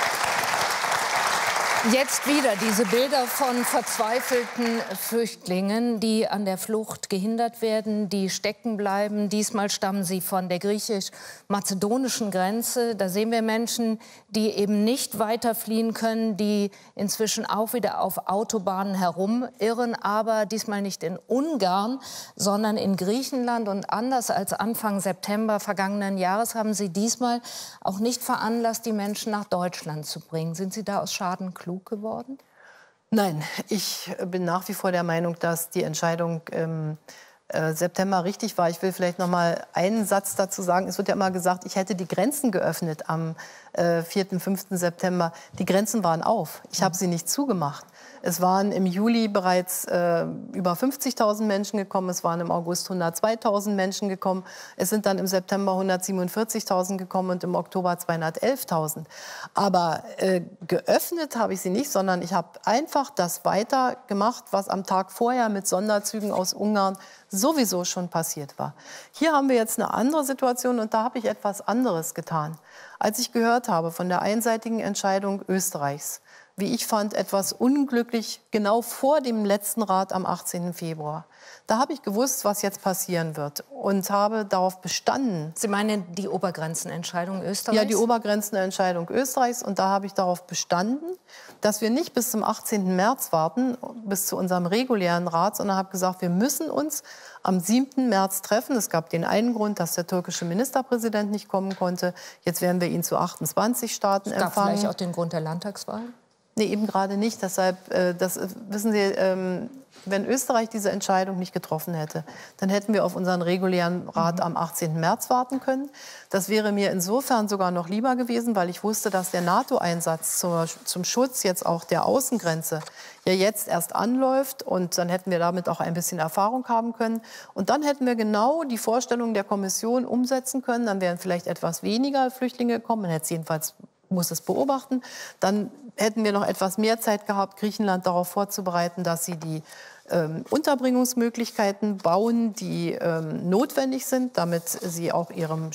jetzt wieder diese Bilder von verzweifelten Flüchtlingen, die an der Flucht gehindert werden, die stecken bleiben. Diesmal stammen sie von der griechisch-mazedonischen Grenze. Da sehen wir Menschen, die eben nicht weiter fliehen können, die inzwischen auch wieder auf Autobahnen herumirren, aber diesmal nicht in Ungarn, sondern in Griechenland. Und anders als Anfang September vergangenen Jahres haben Sie diesmal auch nicht veranlasst, die Menschen nach Deutschland zu bringen. Sind Sie da aus Schaden klug geworden? Nein, ich bin nach wie vor der Meinung, dass die Entscheidung im September richtig war. Ich will vielleicht noch mal einen Satz dazu sagen. Es wird ja immer gesagt, ich hätte die Grenzen geöffnet am 4., 5. September. Die Grenzen waren auf. Ich habe sie nicht zugemacht. Es waren im Juli bereits über 50.000 Menschen gekommen. Es waren im August 102.000 Menschen gekommen. Es sind dann im September 147.000 gekommen und im Oktober 211.000. Aber geöffnet habe ich sie nicht, sondern ich habe einfach das weitergemacht, was am Tag vorher mit Sonderzügen aus Ungarn sowieso schon passiert war. Hier haben wir jetzt eine andere Situation und da habe ich etwas anderes getan. Als ich gehört habe von der einseitigen Entscheidung Österreichs, wie ich fand, etwas unglücklich, genau vor dem letzten Rat am 18. Februar. Da habe ich gewusst, was jetzt passieren wird und habe darauf bestanden. Sie meinen die Obergrenzenentscheidung Österreichs? Ja, die Obergrenzenentscheidung Österreichs. Und da habe ich darauf bestanden, dass wir nicht bis zum 18. März warten, bis zu unserem regulären Rat, sondern habe gesagt, wir müssen uns am 7. März treffen. Es gab den einen Grund, dass der türkische Ministerpräsident nicht kommen konnte. Jetzt werden wir ihn zu 28 Staaten empfangen. Es gab vielleicht auch den Grund der Landtagswahl? Nee, eben gerade nicht. Deshalb, wissen Sie, wenn Österreich diese Entscheidung nicht getroffen hätte, dann hätten wir auf unseren regulären Rat am 18. März warten können. Das wäre mir insofern sogar noch lieber gewesen, weil ich wusste, dass der NATO-Einsatz zum Schutz jetzt auch der Außengrenze ja jetzt erst anläuft. Und dann hätten wir damit auch ein bisschen Erfahrung haben können. Und dann hätten wir genau die Vorstellung der Kommission umsetzen können. Dann wären vielleicht etwas weniger Flüchtlinge gekommen. Man hätte es jedenfalls muss es beobachten. Dann hätten wir noch etwas mehr Zeit gehabt, Griechenland darauf vorzubereiten, dass sie die Unterbringungsmöglichkeiten bauen, die notwendig sind, damit sie auch ihrem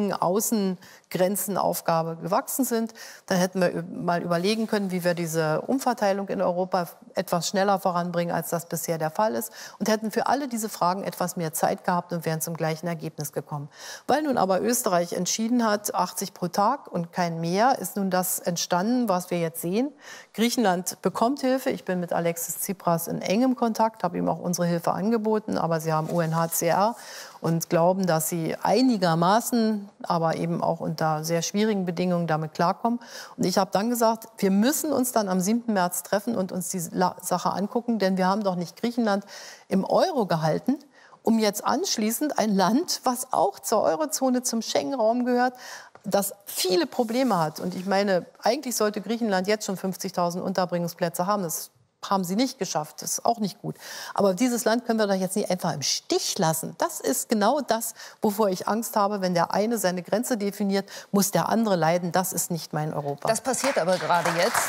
Schengen-Außengrenzenaufgabe gewachsen sind. Dann hätten wir mal überlegen können, wie wir diese Umverteilung in Europa etwas schneller voranbringen, als das bisher der Fall ist. Und hätten für alle diese Fragen etwas mehr Zeit gehabt und wären zum gleichen Ergebnis gekommen. Weil nun aber Österreich entschieden hat, 80 pro Tag und kein mehr, ist nun das entstanden, was wir jetzt sehen. Griechenland bekommt Hilfe. Ich bin mit Alexis Tsipras in engem Kontakt, habe ihm auch unsere Hilfe angeboten, aber sie haben UNHCR und glauben, dass sie einigermaßen, aber eben auch unter sehr schwierigen Bedingungen damit klarkommen. Und ich habe dann gesagt, wir müssen uns dann am 7. März treffen und uns die Sache angucken, denn wir haben doch nicht Griechenland im Euro gehalten um jetzt anschließend ein Land, was auch zur Eurozone, zum Schengen-Raum gehört, das viele Probleme hat. Und ich meine, eigentlich sollte Griechenland jetzt schon 50.000 Unterbringungsplätze haben. Das haben sie nicht geschafft. Das ist auch nicht gut. Aber dieses Land können wir doch jetzt nicht einfach im Stich lassen. Das ist genau das, wovor ich Angst habe. Wenn der eine seine Grenze definiert, muss der andere leiden. Das ist nicht mein Europa. Das passiert aber gerade jetzt.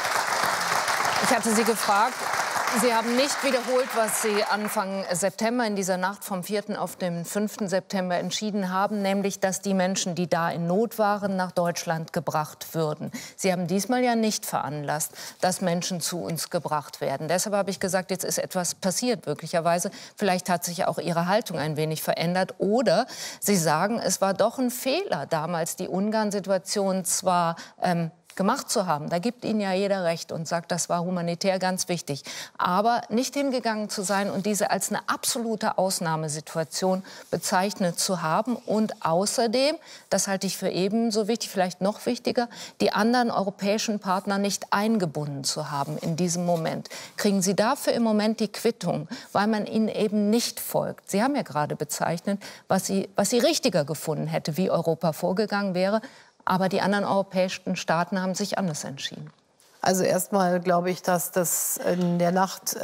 Ich hatte Sie gefragt, Sie haben nicht wiederholt, was Sie Anfang September in dieser Nacht vom 4. auf den 5. September entschieden haben, nämlich, dass die Menschen, die da in Not waren, nach Deutschland gebracht würden. Sie haben diesmal ja nicht veranlasst, dass Menschen zu uns gebracht werden. Deshalb habe ich gesagt, jetzt ist etwas passiert, möglicherweise. Vielleicht hat sich auch Ihre Haltung ein wenig verändert. Oder Sie sagen, es war doch ein Fehler, damals die Ungarn-Situation zwar gemacht zu haben. Da gibt Ihnen ja jeder recht und sagt, das war humanitär ganz wichtig. Aber nicht hingegangen zu sein und diese als eine absolute Ausnahmesituation bezeichnet zu haben. Und außerdem, das halte ich für ebenso wichtig, vielleicht noch wichtiger, die anderen europäischen Partner nicht eingebunden zu haben in diesem Moment. Kriegen Sie dafür im Moment die Quittung, weil man Ihnen eben nicht folgt? Sie haben ja gerade bezeichnet, was Sie richtiger gefunden hätte, wie Europa vorgegangen wäre. Aber die anderen europäischen Staaten haben sich anders entschieden. Also erstmal glaube ich, dass das in der Nacht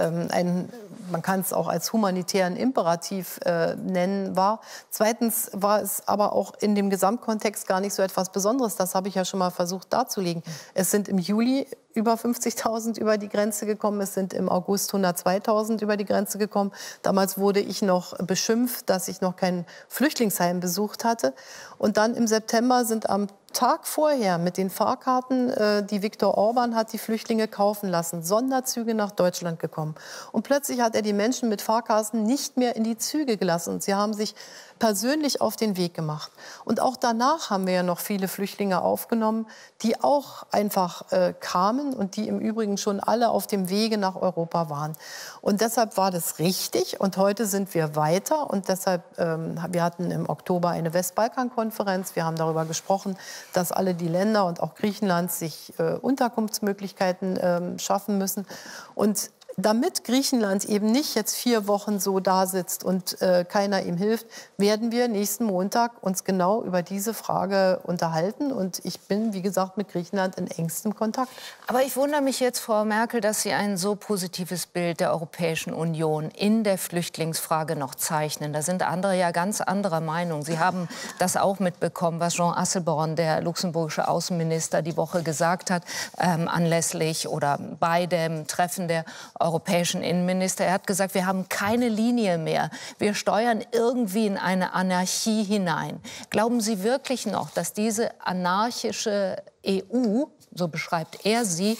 man kann es auch als humanitären Imperativ nennen, war. Zweitens war es aber auch in dem Gesamtkontext gar nicht so etwas Besonderes. Das habe ich ja schon mal versucht darzulegen. Es sind im Juli über 50.000 über die Grenze gekommen. Es sind im August 102.000 über die Grenze gekommen. Damals wurde ich noch beschimpft, dass ich noch kein Flüchtlingsheim besucht hatte. Und dann im September sind am Tag vorher mit den Fahrkarten, die Viktor Orban hat die Flüchtlinge kaufen lassen, Sonderzüge nach Deutschland gekommen. Und plötzlich hat er die Menschen mit Fahrkarten nicht mehr in die Züge gelassen. Und sie haben sich persönlich auf den Weg gemacht. Und auch danach haben wir ja noch viele Flüchtlinge aufgenommen, die auch einfach kamen und die im Übrigen schon alle auf dem Wege nach Europa waren. Und deshalb war das richtig. Und heute sind wir weiter. Und deshalb, wir hatten im Oktober eine Westbalkan-Konferenz. Wir haben darüber gesprochen, dass alle die Länder und auch Griechenland sich Unterkunftsmöglichkeiten schaffen müssen. Und damit Griechenland eben nicht jetzt 4 Wochen so da sitzt und keiner ihm hilft, werden wir nächsten Montag uns genau über diese Frage unterhalten. Und ich bin, wie gesagt, mit Griechenland in engstem Kontakt. Aber ich wundere mich jetzt, Frau Merkel, dass Sie ein so positives Bild der Europäischen Union in der Flüchtlingsfrage noch zeichnen. Da sind andere ja ganz anderer Meinung. Sie haben das auch mitbekommen, was Jean Asselborn, der luxemburgische Außenminister, die Woche gesagt hat, anlässlich oder bei dem Treffen der europäischen Innenminister. Er hat gesagt, wir haben keine Linie mehr. Wir steuern irgendwie in eine Anarchie hinein. Glauben Sie wirklich noch, dass diese anarchische EU, so beschreibt er sie,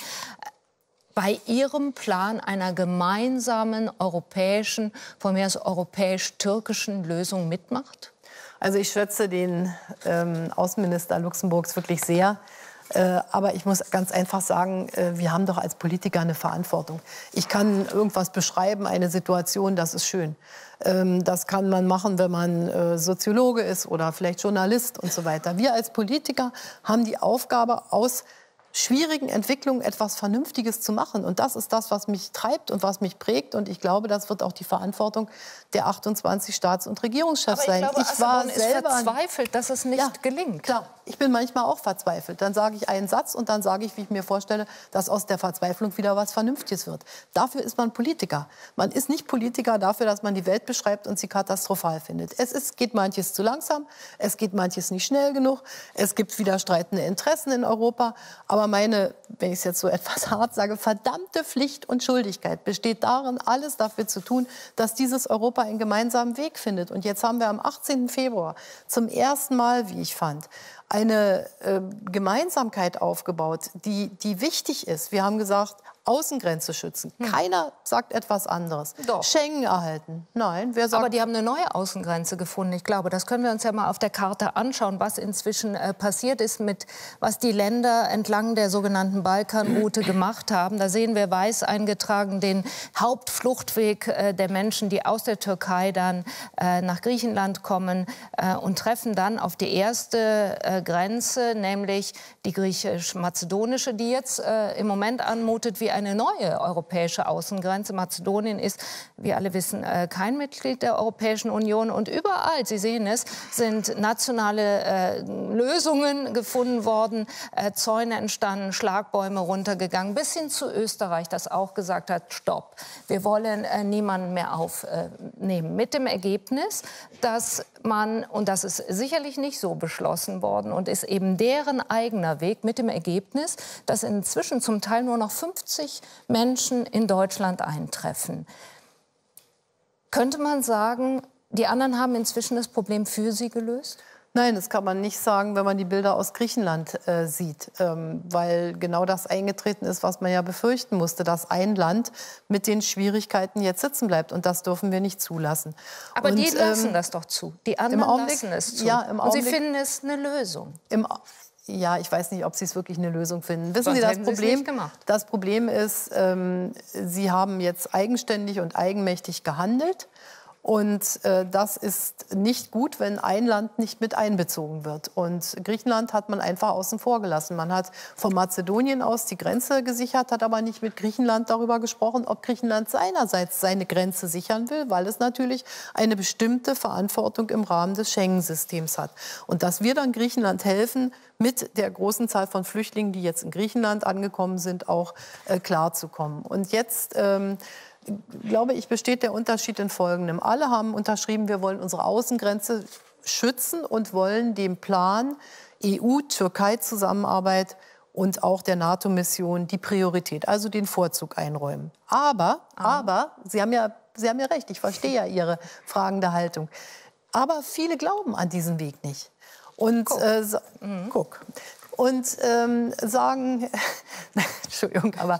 bei Ihrem Plan einer gemeinsamen europäischen, von mir aus europäisch-türkischen Lösung mitmacht? Also ich schätze den Außenminister Luxemburgs wirklich sehr. Aber ich muss ganz einfach sagen, wir haben doch als Politiker eine Verantwortung. Ich kann irgendwas beschreiben, eine Situation, das ist schön. Das kann man machen, wenn man Soziologe ist oder vielleicht Journalist und so weiter. Wir als Politiker haben die Aufgabe, aus schwierigen Entwicklungen etwas Vernünftiges zu machen. Und das ist das, was mich treibt und was mich prägt. Und ich glaube, das wird auch die Verantwortung der 28 Staats- und Regierungschefs sein. Aber ich glaube, Asselborn ist verzweifelt, dass es nicht gelingt. Klar, ich bin manchmal auch verzweifelt. Dann sage ich einen Satz und dann sage ich, wie ich mir vorstelle, dass aus der Verzweiflung wieder was Vernünftiges wird. Dafür ist man Politiker. Man ist nicht Politiker dafür, dass man die Welt beschreibt und sie katastrophal findet. Geht manches zu langsam, es geht manches nicht schnell genug, es gibt widerstreitende Interessen in Europa. Aber meine, wenn ich es jetzt so etwas hart sage, verdammte Pflicht und Schuldigkeit besteht darin, alles dafür zu tun, dass dieses Europa einen gemeinsamen Weg findet. Und jetzt haben wir am 18. Februar zum ersten Mal, wie ich fand, eine Gemeinsamkeit aufgebaut, die wichtig ist. Wir haben gesagt, Außengrenze schützen. Keiner sagt etwas anderes. Doch. Schengen erhalten. Nein, wer sagt... Aber die haben eine neue Außengrenze gefunden. Ich glaube, das können wir uns ja mal auf der Karte anschauen, was inzwischen passiert ist, was die Länder entlang der sogenannten Balkanroute gemacht haben. Da sehen wir weiß eingetragen den Hauptfluchtweg der Menschen, die aus der Türkei dann nach Griechenland kommen und treffen dann auf die erste Grenze, nämlich die griechisch-mazedonische, die jetzt im Moment anmutet wie Sie eine neue europäische Außengrenze. Mazedonien ist, wie alle wissen, kein Mitglied der Europäischen Union. Und überall, Sie sehen es, sind nationale Lösungen gefunden worden, Zäune entstanden, Schlagbäume runtergegangen, bis hin zu Österreich, das auch gesagt hat, stopp, wir wollen niemanden mehr aufnehmen. Mit dem Ergebnis, dass man, und das ist sicherlich nicht so beschlossen worden und ist eben deren eigener Weg, mit dem Ergebnis, dass inzwischen zum Teil nur noch 50 Menschen in Deutschland eintreffen. Könnte man sagen, die anderen haben inzwischen das Problem für sie gelöst? Nein, das kann man nicht sagen, wenn man die Bilder aus Griechenland sieht, weil genau das eingetreten ist, was man ja befürchten musste, dass ein Land mit den Schwierigkeiten jetzt sitzen bleibt. Und das dürfen wir nicht zulassen. Aber und, die lassen das doch zu. Die anderen lassen es zu. Ja, im Augenblick, und sie finden es eine Lösung. Ja, ich weiß nicht, ob Sie es wirklich eine Lösung finden. Wissen Sonst Sie, das Problem ist, Sie haben jetzt eigenständig und eigenmächtig gehandelt. Und das ist nicht gut, wenn ein Land nicht mit einbezogen wird. Und Griechenland hat man einfach außen vor gelassen. Man hat von Mazedonien aus die Grenze gesichert, hat aber nicht mit Griechenland darüber gesprochen, ob Griechenland seinerseits seine Grenze sichern will, weil es natürlich eine bestimmte Verantwortung im Rahmen des Schengen-Systems hat. Und dass wir dann Griechenland helfen, mit der großen Zahl von Flüchtlingen, die jetzt in Griechenland angekommen sind, auch klarzukommen. Und jetzt glaube ich, besteht der Unterschied in Folgendem. Alle haben unterschrieben, wir wollen unsere Außengrenze schützen und wollen dem Plan EU-Türkei-Zusammenarbeit und auch der NATO-Mission die Priorität, also den Vorzug einräumen. Aber, Sie haben ja recht, ich verstehe ja Ihre fragende Haltung. Aber viele glauben an diesen Weg nicht. Und sagen, Entschuldigung, aber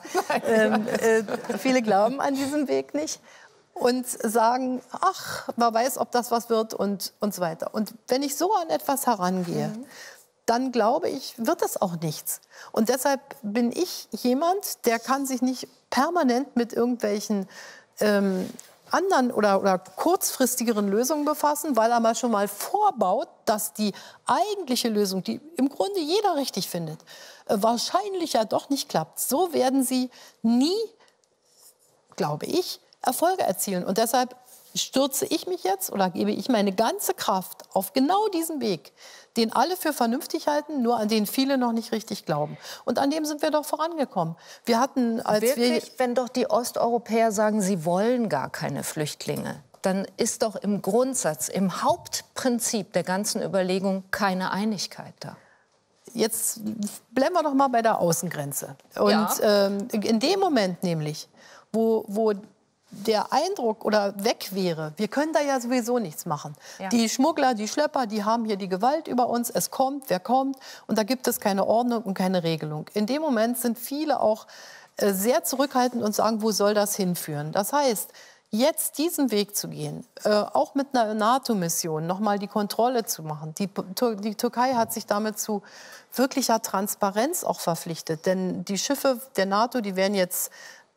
viele glauben an diesen Weg nicht und sagen, ach, man weiß, ob das was wird und so weiter. Und wenn ich so an etwas herangehe, dann glaube ich, wird es auch nichts. Und deshalb bin ich jemand, der kann sich nicht permanent mit irgendwelchen anderen oder kurzfristigeren Lösungen befassen, weil er mal schon mal vorbaut, dass die eigentliche Lösung, die im Grunde jeder richtig findet, wahrscheinlich ja doch nicht klappt. So werden sie nie, glaube ich, Erfolge erzielen. Und deshalb stürze ich mich jetzt oder gebe ich meine ganze Kraft auf genau diesen Weg, den alle für vernünftig halten, nur an den viele noch nicht richtig glauben. Und an dem sind wir doch vorangekommen. Wir hatten, wenn doch die Osteuropäer sagen, sie wollen gar keine Flüchtlinge, dann ist doch im Grundsatz, im Hauptprinzip der ganzen Überlegung keine Einigkeit da. Jetzt bleiben wir doch mal bei der Außengrenze. Und in dem Moment nämlich, wo der Eindruck oder weg wäre, wir können da ja sowieso nichts machen. Ja. Die Schmuggler, die Schlepper, die haben hier die Gewalt über uns. Es kommt, wer kommt. Und da gibt es keine Ordnung und keine Regelung. In dem Moment sind viele auch sehr zurückhaltend und sagen, wo soll das hinführen? Das heißt, jetzt diesen Weg zu gehen, auch mit einer NATO-Mission noch mal die Kontrolle zu machen. Die Türkei hat sich damit zu wirklicher Transparenz auch verpflichtet. Denn die Schiffe der NATO, die werden jetzt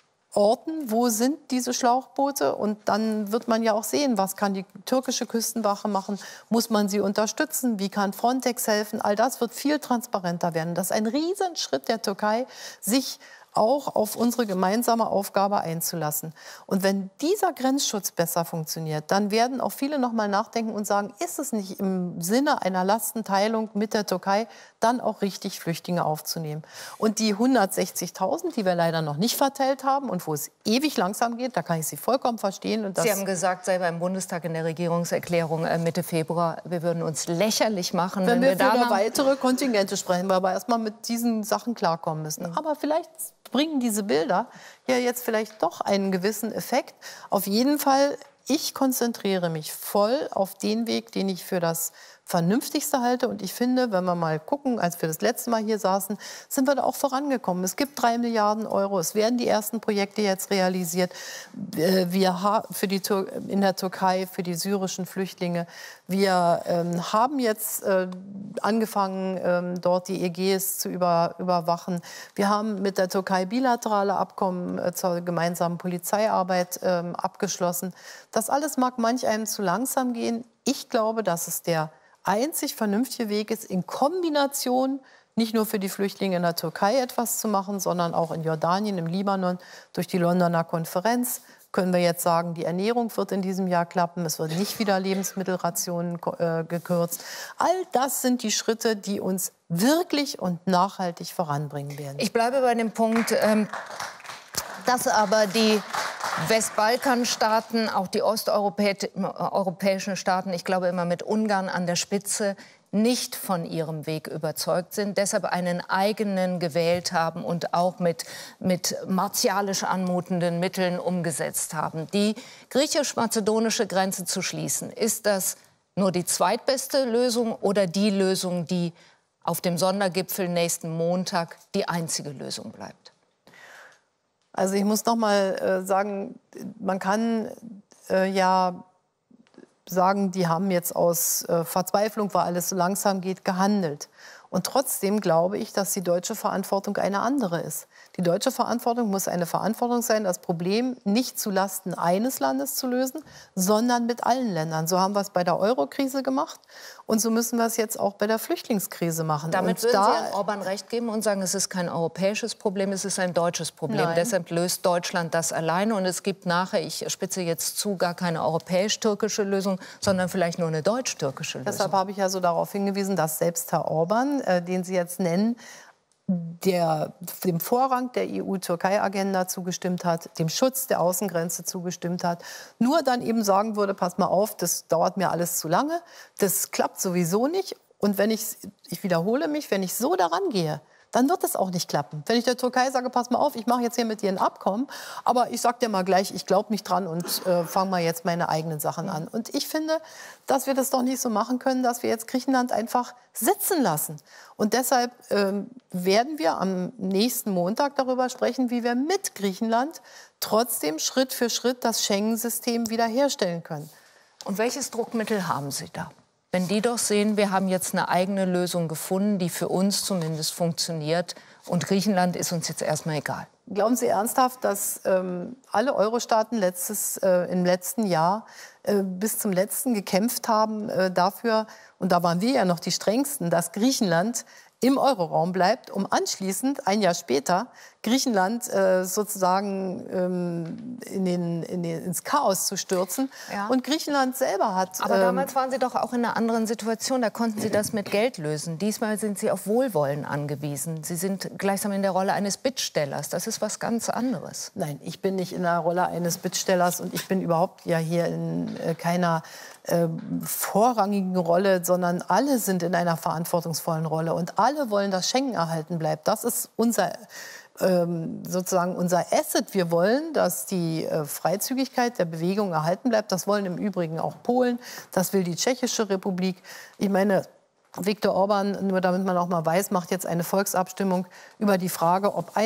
orten, wo sind diese Schlauchboote, und dann wird man ja auch sehen, was kann die türkische Küstenwache machen, muss man sie unterstützen, wie kann Frontex helfen, all das wird viel transparenter werden. Das ist ein Riesenschritt der Türkei, sich auch auf unsere gemeinsame Aufgabe einzulassen. Und wenn dieser Grenzschutz besser funktioniert, dann werden auch viele noch mal nachdenken und sagen, ist es nicht im Sinne einer Lastenteilung mit der Türkei, dann auch richtig Flüchtlinge aufzunehmen. Und die 160.000, die wir leider noch nicht verteilt haben und wo es ewig langsam geht, da kann ich Sie vollkommen verstehen. Und Sie haben gesagt, selber im Bundestag in der Regierungserklärung Mitte Februar, wir würden uns lächerlich machen, wenn wir da weitere Kontingente sprechen, weil wir erstmal mit diesen Sachen klarkommen müssen. Aber vielleicht bringen diese Bilder ja jetzt vielleicht doch einen gewissen Effekt. Auf jeden Fall, ich konzentriere mich voll auf den Weg, den ich für das Vernünftigste halte. Und ich finde, wenn wir mal gucken, als wir das letzte Mal hier saßen, sind wir da auch vorangekommen. Es gibt 3 Milliarden Euro. Es werden die ersten Projekte jetzt realisiert. Wir haben in der Türkei für die syrischen Flüchtlinge. Wir haben jetzt angefangen, dort die Ägäis zu überwachen. Wir haben mit der Türkei bilaterale Abkommen zur gemeinsamen Polizeiarbeit abgeschlossen. Das alles mag manch einem zu langsam gehen. Ich glaube, dass es der einzig vernünftige Weg ist, in Kombination nicht nur für die Flüchtlinge in der Türkei etwas zu machen, sondern auch in Jordanien, im Libanon, durch die Londoner Konferenz. Können wir jetzt sagen, die Ernährung wird in diesem Jahr klappen, es wird nicht wieder Lebensmittelrationen gekürzt. All das sind die Schritte, die uns wirklich und nachhaltig voranbringen werden. Ich bleibe bei dem Punkt, dass aber die Westbalkanstaaten, auch die osteuropäischen Staaten, ich glaube immer mit Ungarn an der Spitze, nicht von ihrem Weg überzeugt sind, deshalb einen eigenen gewählt haben und auch mit martialisch anmutenden Mitteln umgesetzt haben. Die griechisch-mazedonische Grenze zu schließen, ist das nur die zweitbeste Lösung oder die Lösung, die auf dem Sondergipfel nächsten Montag die einzige Lösung bleibt? Also ich muss noch mal sagen, man kann ja sagen, die haben jetzt aus Verzweiflung, weil alles so langsam geht, gehandelt. Und trotzdem glaube ich, dass die deutsche Verantwortung eine andere ist. Die deutsche Verantwortung muss eine Verantwortung sein, das Problem nicht zulasten eines Landes zu lösen, sondern mit allen Ländern. So haben wir es bei der Euro-Krise gemacht und so müssen wir es jetzt auch bei der Flüchtlingskrise machen. Damit würden Sie Herrn Orban recht geben und sagen, es ist kein europäisches Problem, es ist ein deutsches Problem. Nein. Deshalb löst Deutschland das alleine und es gibt nachher, ich spitze jetzt zu, gar keine europäisch-türkische Lösung, sondern vielleicht nur eine deutsch-türkische Lösung. Deshalb habe ich ja so darauf hingewiesen, dass selbst Herr Orban, den Sie jetzt nennen, dem Vorrang der EU-Türkei-Agenda zugestimmt hat, dem Schutz der Außengrenze zugestimmt hat, nur dann eben sagen würde, pass mal auf, das dauert mir alles zu lange, das klappt sowieso nicht. Und wenn ich wiederhole mich, wenn ich so daran gehe, dann wird es auch nicht klappen. Wenn ich der Türkei sage, pass mal auf, ich mache jetzt hier mit dir ein Abkommen, aber ich sage dir mal gleich, ich glaube nicht dran und fange mal jetzt meine eigenen Sachen an. Und ich finde, dass wir das doch nicht so machen können, dass wir jetzt Griechenland einfach sitzen lassen. Und deshalb werden wir am nächsten Montag darüber sprechen, wie wir mit Griechenland trotzdem Schritt für Schritt das Schengen-System wiederherstellen können. Und welches Druckmittel haben Sie da? Wenn die doch sehen, wir haben jetzt eine eigene Lösung gefunden, die für uns zumindest funktioniert und Griechenland ist uns jetzt erstmal egal. Glauben Sie ernsthaft, dass alle Euro-Staaten im letzten Jahr bis zum Letzten gekämpft haben dafür, und da waren wir ja noch die strengsten, dass Griechenland im Euroraum bleibt, um anschließend, ein Jahr später, Griechenland sozusagen ins Chaos zu stürzen. Ja. Und Griechenland selber hat... Aber damals waren Sie doch auch in einer anderen Situation. Da konnten Sie das mit Geld lösen. Diesmal sind Sie auf Wohlwollen angewiesen. Sie sind gleichsam in der Rolle eines Bittstellers. Das ist was ganz anderes. Nein, ich bin nicht in der Rolle eines Bittstellers und ich bin überhaupt ja hier in keiner vorrangigen Rolle, sondern alle sind in einer verantwortungsvollen Rolle und alle wollen, dass Schengen erhalten bleibt. Das ist sozusagen unser Asset. Wir wollen, dass die Freizügigkeit der Bewegung erhalten bleibt. Das wollen im Übrigen auch Polen, das will die Tschechische Republik. Ich meine, Viktor Orban, nur damit man auch mal weiß, macht jetzt eine Volksabstimmung über die Frage, ob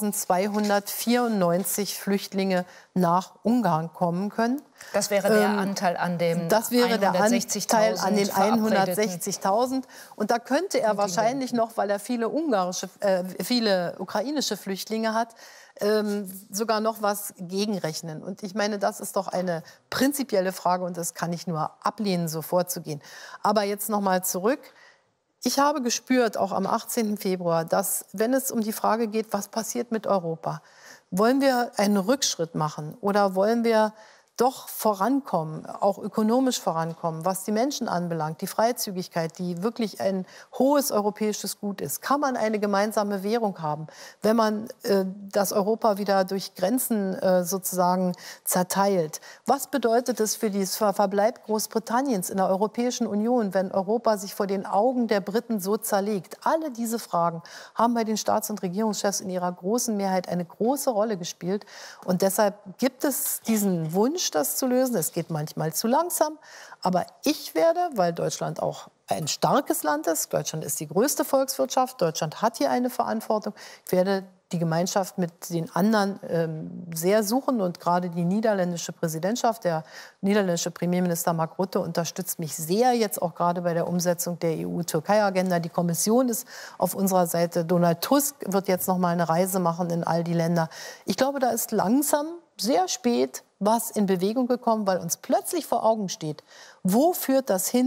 1294 Flüchtlinge nach Ungarn kommen können. Das wäre der Anteil an dem 160.000. Das wäre der Anteil an den 160.000. Und da könnte er wahrscheinlich noch, weil er viele ukrainische Flüchtlinge hat, sogar noch was gegenrechnen. Und ich meine, das ist doch eine prinzipielle Frage und das kann ich nur ablehnen, so vorzugehen. Aber jetzt noch mal zurück. Ich habe gespürt, auch am 18. Februar, dass, wenn es um die Frage geht, was passiert mit Europa, wollen wir einen Rückschritt machen oder wollen wir doch vorankommen, auch ökonomisch vorankommen, was die Menschen anbelangt, die Freizügigkeit, die wirklich ein hohes europäisches Gut ist. Kann man eine gemeinsame Währung haben, wenn man das Europa wieder durch Grenzen sozusagen zerteilt? Was bedeutet es für den Verbleib Großbritanniens in der Europäischen Union, wenn Europa sich vor den Augen der Briten so zerlegt? Alle diese Fragen haben bei den Staats- und Regierungschefs in ihrer großen Mehrheit eine große Rolle gespielt. Und deshalb gibt es diesen Wunsch, das zu lösen. Es geht manchmal zu langsam, aber ich werde, weil Deutschland auch ein starkes Land ist, Deutschland ist die größte Volkswirtschaft, Deutschland hat hier eine Verantwortung, ich werde die Gemeinschaft mit den anderen sehr suchen und gerade die niederländische Präsidentschaft, der niederländische Premierminister Mark Rutte unterstützt mich sehr, jetzt auch gerade bei der Umsetzung der EU-Türkei-Agenda. Die Kommission ist auf unserer Seite. Donald Tusk wird jetzt noch mal eine Reise machen in all die Länder. Ich glaube, da ist langsam, sehr spät was in Bewegung gekommen, weil uns plötzlich vor Augen steht, wo führt das hin,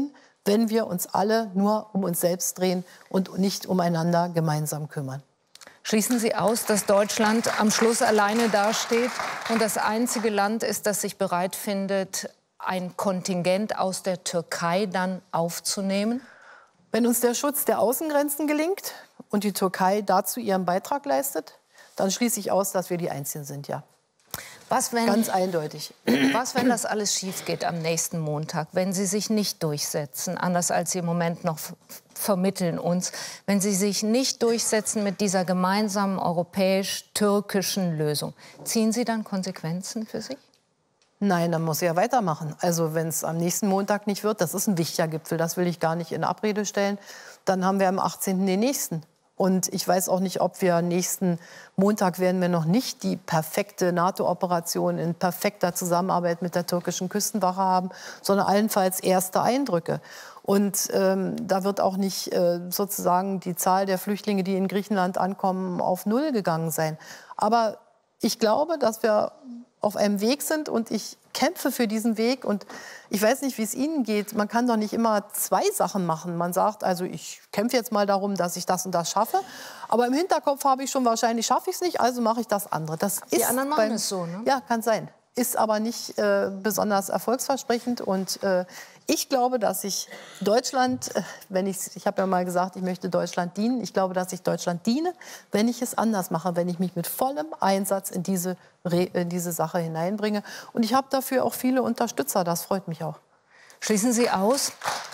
wenn wir uns alle nur um uns selbst drehen und nicht umeinander gemeinsam kümmern. Schließen Sie aus, dass Deutschland am Schluss alleine dasteht und das einzige Land ist, das sich bereit findet, ein Kontingent aus der Türkei dann aufzunehmen? Wenn uns der Schutz der Außengrenzen gelingt und die Türkei dazu ihren Beitrag leistet, dann schließe ich aus, dass wir die Einzigen sind, ja. Was, wenn, ganz eindeutig. Was, wenn das alles schief geht am nächsten Montag, wenn Sie sich nicht durchsetzen, anders als Sie im Moment noch vermitteln uns, wenn Sie sich nicht durchsetzen mit dieser gemeinsamen europäisch-türkischen Lösung, ziehen Sie dann Konsequenzen für sich? Nein, dann muss er ja weitermachen. Also wenn es am nächsten Montag nicht wird, das ist ein wichtiger Gipfel, das will ich gar nicht in Abrede stellen, dann haben wir am 18. den nächsten. Und ich weiß auch nicht, ob wir nächsten Montag werden wir noch nicht die perfekte NATO-Operation in perfekter Zusammenarbeit mit der türkischen Küstenwache haben, sondern allenfalls erste Eindrücke. Und da wird auch nicht sozusagen die Zahl der Flüchtlinge, die in Griechenland ankommen, auf Null gegangen sein. Aber ich glaube, dass wir auf einem Weg sind und ich kämpfe für diesen Weg und ich weiß nicht, wie es Ihnen geht. Man kann doch nicht immer zwei Sachen machen. Man sagt, also ich kämpfe jetzt mal darum, dass ich das und das schaffe, aber im Hinterkopf habe ich schon, wahrscheinlich schaffe ich es nicht, also mache ich das andere. Das die anderen machen es so, ne? Ja, kann sein. Ist aber nicht besonders erfolgsversprechend und ich glaube, dass ich Deutschland, ich habe ja mal gesagt, ich möchte Deutschland dienen. Ich glaube, dass ich Deutschland diene, wenn ich es anders mache, wenn ich mich mit vollem Einsatz in diese Sache hineinbringe. Und ich habe dafür auch viele Unterstützer. Das freut mich auch. Schließen Sie aus,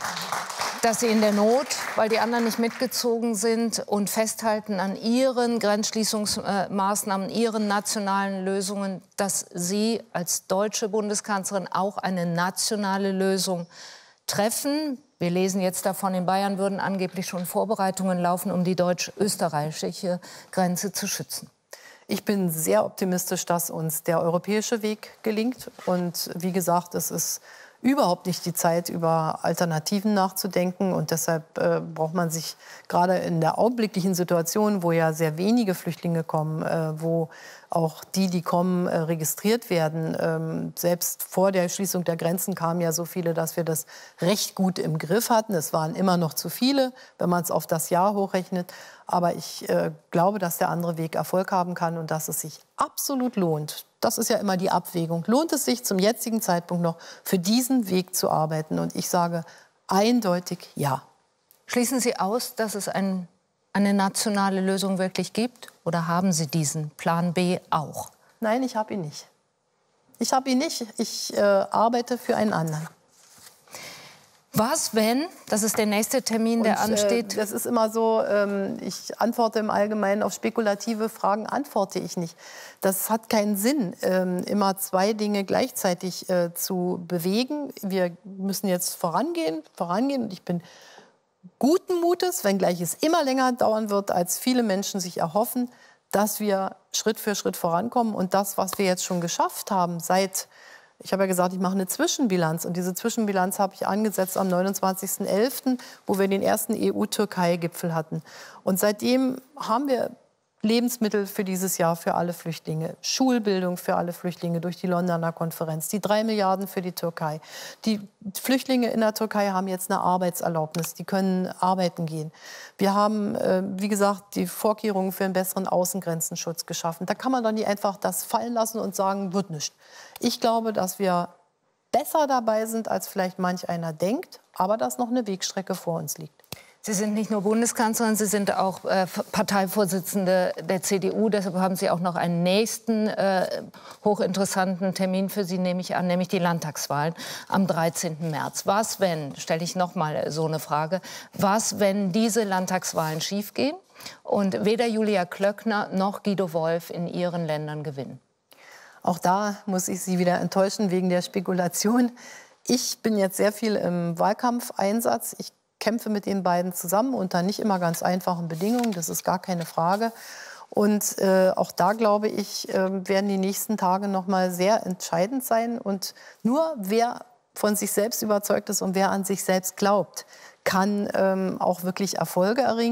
dass Sie in der Not, weil die anderen nicht mitgezogen sind und festhalten an Ihren Grenzschließungsmaßnahmen, Ihren nationalen Lösungen, dass Sie als deutsche Bundeskanzlerin auch eine nationale Lösung treffen? Wir lesen jetzt davon, in Bayern würden angeblich schon Vorbereitungen laufen, um die deutsch-österreichische Grenze zu schützen. Ich bin sehr optimistisch, dass uns der europäische Weg gelingt. Und wie gesagt, es ist überhaupt nicht die Zeit, über Alternativen nachzudenken. Und deshalb braucht man sich gerade in der augenblicklichen Situation, wo ja sehr wenige Flüchtlinge kommen, wo auch die kommen, registriert werden. Selbst vor der Schließung der Grenzen kamen ja so viele, dass wir das recht gut im Griff hatten. Es waren immer noch zu viele, wenn man es auf das Jahr hochrechnet. Aber ich glaube, dass der andere Weg Erfolg haben kann und dass es sich absolut lohnt. Das ist ja immer die Abwägung. Lohnt es sich zum jetzigen Zeitpunkt noch für diesen Weg zu arbeiten? Und ich sage eindeutig ja. Schließen Sie aus, dass es eine nationale Lösung wirklich gibt? Oder haben Sie diesen Plan B auch? Nein, ich habe ihn nicht. Ich habe ihn nicht. Ich arbeite für einen anderen. Was, wenn, das ist der nächste Termin, der ansteht? Das ist immer so, ich antworte im Allgemeinen auf spekulative Fragen, antworte ich nicht. Das hat keinen Sinn, immer zwei Dinge gleichzeitig zu bewegen. Wir müssen jetzt vorangehen und ich bin guten Mutes, wenngleich es immer länger dauern wird, als viele Menschen sich erhoffen, dass wir Schritt für Schritt vorankommen. Und das, was wir jetzt schon geschafft haben, ich habe ja gesagt, ich mache eine Zwischenbilanz. Und diese Zwischenbilanz habe ich angesetzt am 29.11., wo wir den ersten EU-Türkei-Gipfel hatten. Und seitdem haben wir Lebensmittel für dieses Jahr für alle Flüchtlinge, Schulbildung für alle Flüchtlinge durch die Londoner Konferenz, die 3 Milliarden für die Türkei. Die Flüchtlinge in der Türkei haben jetzt eine Arbeitserlaubnis, die können arbeiten gehen. Wir haben, wie gesagt, die Vorkehrungen für einen besseren Außengrenzenschutz geschaffen. Da kann man doch nicht einfach das fallen lassen und sagen, wird nichts. Ich glaube, dass wir besser dabei sind, als vielleicht manch einer denkt, aber dass noch eine Wegstrecke vor uns liegt. Sie sind nicht nur Bundeskanzlerin, Sie sind auch Parteivorsitzende der CDU. Deshalb haben Sie auch noch einen nächsten hochinteressanten Termin für Sie, nehme ich an, nämlich die Landtagswahlen am 13. März. Was, wenn, stelle ich noch mal so eine Frage, was, wenn diese Landtagswahlen schiefgehen und weder Julia Klöckner noch Guido Wolf in Ihren Ländern gewinnen? Auch da muss ich Sie wieder enttäuschen wegen der Spekulation. Ich bin jetzt sehr viel im Wahlkampfeinsatz. Ich kämpfe mit den beiden zusammen unter nicht immer ganz einfachen Bedingungen. Das ist gar keine Frage. Und auch da, glaube ich, werden die nächsten Tage noch mal sehr entscheidend sein. Und nur wer von sich selbst überzeugt ist und wer an sich selbst glaubt, kann auch wirklich Erfolge erringen.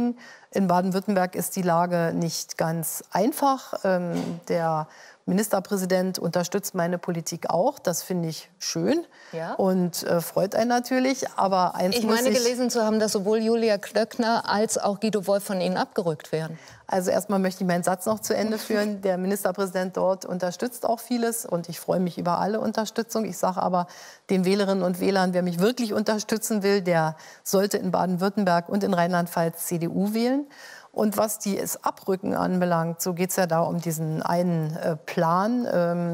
In Baden-Württemberg ist die Lage nicht ganz einfach. Der Ministerpräsident unterstützt meine Politik auch. Das finde ich schön und freut einen natürlich. Aber eins ich meine gelesen zu haben, dass sowohl Julia Klöckner als auch Guido Wolf von Ihnen abgerückt werden. Also erstmal möchte ich meinen Satz noch zu Ende führen. Der Ministerpräsident dort unterstützt auch vieles und ich freue mich über alle Unterstützung. Ich sage aber den Wählerinnen und Wählern, wer mich wirklich unterstützen will, der sollte in Baden-Württemberg und in Rheinland-Pfalz CDU wählen. Und was das Abrücken anbelangt, so geht es ja da um diesen einen Plan,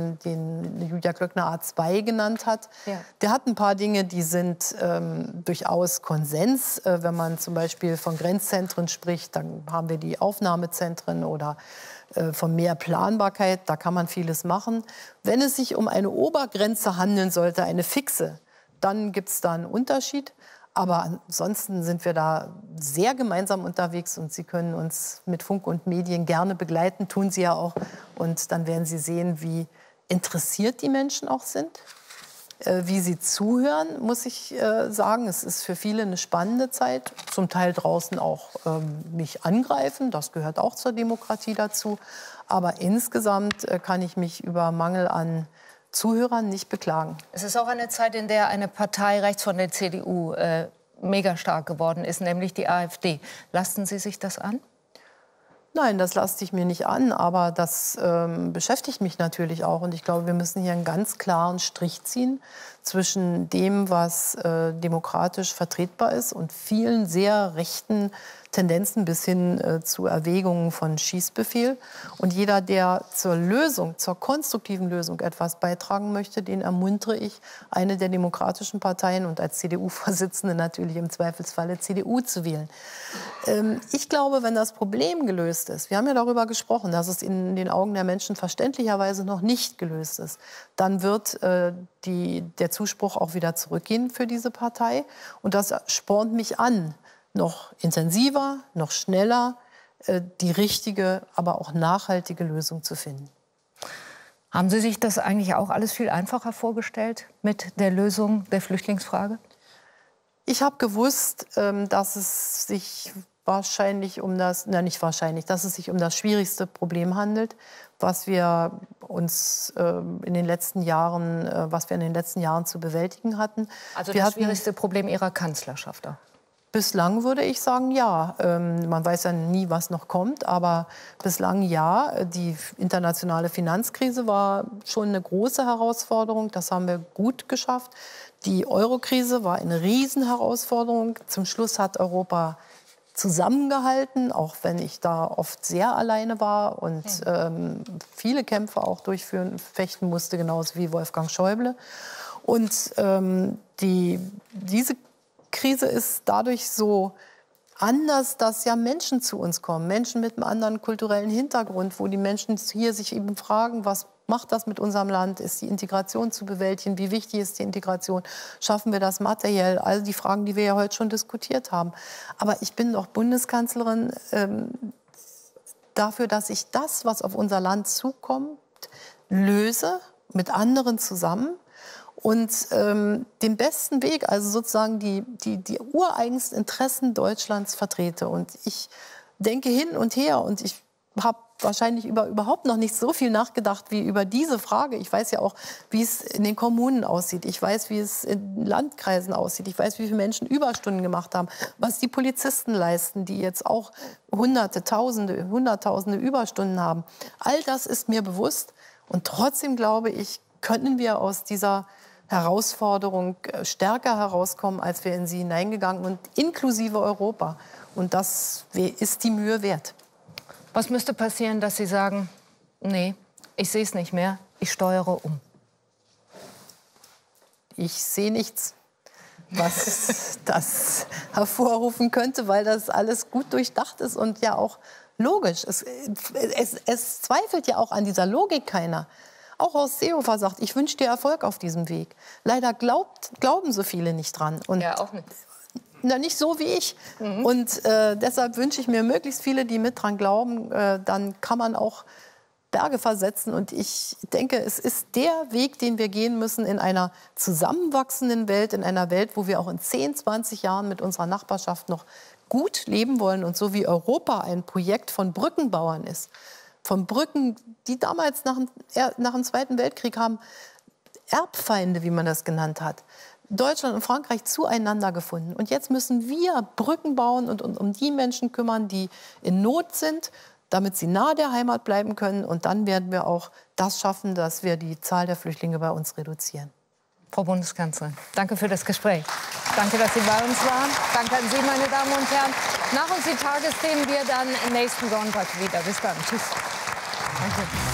den Julia Klöckner A2 genannt hat. Ja. Der hat ein paar Dinge, die sind durchaus Konsens. Wenn man zum Beispiel von Grenzzentren spricht, dann haben wir die Aufnahmezentren oder von mehr Planbarkeit, da kann man vieles machen. Wenn es sich um eine Obergrenze handeln sollte, eine fixe, dann gibt es da einen Unterschied. Aber ansonsten sind wir da sehr gemeinsam unterwegs und Sie können uns mit Funk und Medien gerne begleiten, tun Sie ja auch. Und dann werden Sie sehen, wie interessiert die Menschen auch sind, wie sie zuhören, muss ich sagen. Es ist für viele eine spannende Zeit, zum Teil draußen auch mich angreifen, das gehört auch zur Demokratie dazu. Aber insgesamt kann ich mich über Mangel an Zuhörern nicht beklagen. Es ist auch eine Zeit, in der eine Partei rechts von der CDU mega stark geworden ist, nämlich die AfD. Lasten Sie sich das an? Nein, das lasse ich mir nicht an, aber das beschäftigt mich natürlich auch. Und ich glaube, wir müssen hier einen ganz klaren Strich ziehen zwischen dem, was demokratisch vertretbar ist und vielen sehr rechten Tendenzen bis hin zu Erwägungen von Schießbefehl. Und jeder, der zur Lösung, zur konstruktiven Lösung etwas beitragen möchte, den ermuntere ich, eine der demokratischen Parteien und als CDU-Vorsitzende natürlich im Zweifelsfalle CDU zu wählen. Ich glaube, wenn das Problem gelöst ist, wir haben ja darüber gesprochen, dass es in den Augen der Menschen verständlicherweise noch nicht gelöst ist, dann wird der Zuspruch auch wieder zurückgehen für diese Partei. Und das spornt mich an, noch intensiver, noch schneller die richtige, aber auch nachhaltige Lösung zu finden. Haben Sie sich das eigentlich auch alles viel einfacher vorgestellt mit der Lösung der Flüchtlingsfrage? Ich habe gewusst, dass es sich wahrscheinlich dass es sich um das schwierigste Problem handelt, was wir in den letzten Jahren zu bewältigen hatten. Also das schwierigste Problem Ihrer Kanzlerschaft auch? Bislang würde ich sagen, ja. Man weiß ja nie, was noch kommt, aber bislang ja. Die internationale Finanzkrise war schon eine große Herausforderung. Das haben wir gut geschafft. Die Eurokrise war eine Riesenherausforderung. Zum Schluss hat Europa zusammengehalten, auch wenn ich da oft sehr alleine war und viele Kämpfe auch fechten musste, genauso wie Wolfgang Schäuble. Und diese Krise ist dadurch so anders, dass ja Menschen zu uns kommen, Menschen mit einem anderen kulturellen Hintergrund, wo die Menschen hier sich eben fragen, was macht das mit unserem Land, ist die Integration zu bewältigen, wie wichtig ist die Integration, schaffen wir das materiell, all die Fragen, die wir ja heute schon diskutiert haben. Aber ich bin doch Bundeskanzlerin dafür, dass ich das, was auf unser Land zukommt, löse, mit anderen zusammen. Und den besten Weg, also sozusagen die ureigensten Interessen Deutschlands vertrete. Und ich denke hin und her und ich habe wahrscheinlich überhaupt noch nicht so viel nachgedacht wie über diese Frage. Ich weiß ja auch, wie es in den Kommunen aussieht. Ich weiß, wie es in Landkreisen aussieht. Ich weiß, wie viele Menschen Überstunden gemacht haben, was die Polizisten leisten, die jetzt auch Hunderttausende Überstunden haben. All das ist mir bewusst. Und trotzdem glaube ich, können wir aus dieser Herausforderung stärker herauskommen, als wir in sie hineingegangen sind, inklusive Europa. Und das ist die Mühe wert. Was müsste passieren, dass Sie sagen, nee, ich sehe es nicht mehr, ich steuere um? Ich sehe nichts, was das hervorrufen könnte, weil das alles gut durchdacht ist und ja auch logisch. Es zweifelt ja auch an dieser Logik keiner. Auch Horst Seehofer sagt, ich wünsche dir Erfolg auf diesem Weg. Leider glauben so viele nicht dran. Und ja, auch nicht. Na, nicht so wie ich. Und deshalb wünsche ich mir möglichst viele, die mit dran glauben. Dann kann man auch Berge versetzen. Und ich denke, es ist der Weg, den wir gehen müssen in einer zusammenwachsenden Welt, in einer Welt, wo wir auch in 10, 20 Jahren mit unserer Nachbarschaft noch gut leben wollen und so wie Europa ein Projekt von Brückenbauern ist, von Brücken, die damals nach dem Zweiten Weltkrieg haben Erbfeinde, wie man das genannt hat, Deutschland und Frankreich zueinander gefunden. Und jetzt müssen wir Brücken bauen und uns um die Menschen kümmern, die in Not sind, damit sie nahe der Heimat bleiben können. Und dann werden wir auch das schaffen, dass wir die Zahl der Flüchtlinge bei uns reduzieren. Frau Bundeskanzlerin, danke für das Gespräch. Danke, dass Sie bei uns waren. Danke an Sie, meine Damen und Herren. Nach uns die Tagesthemen, wir dann nächsten Sonntag wieder. Bis dann. Tschüss. Danke.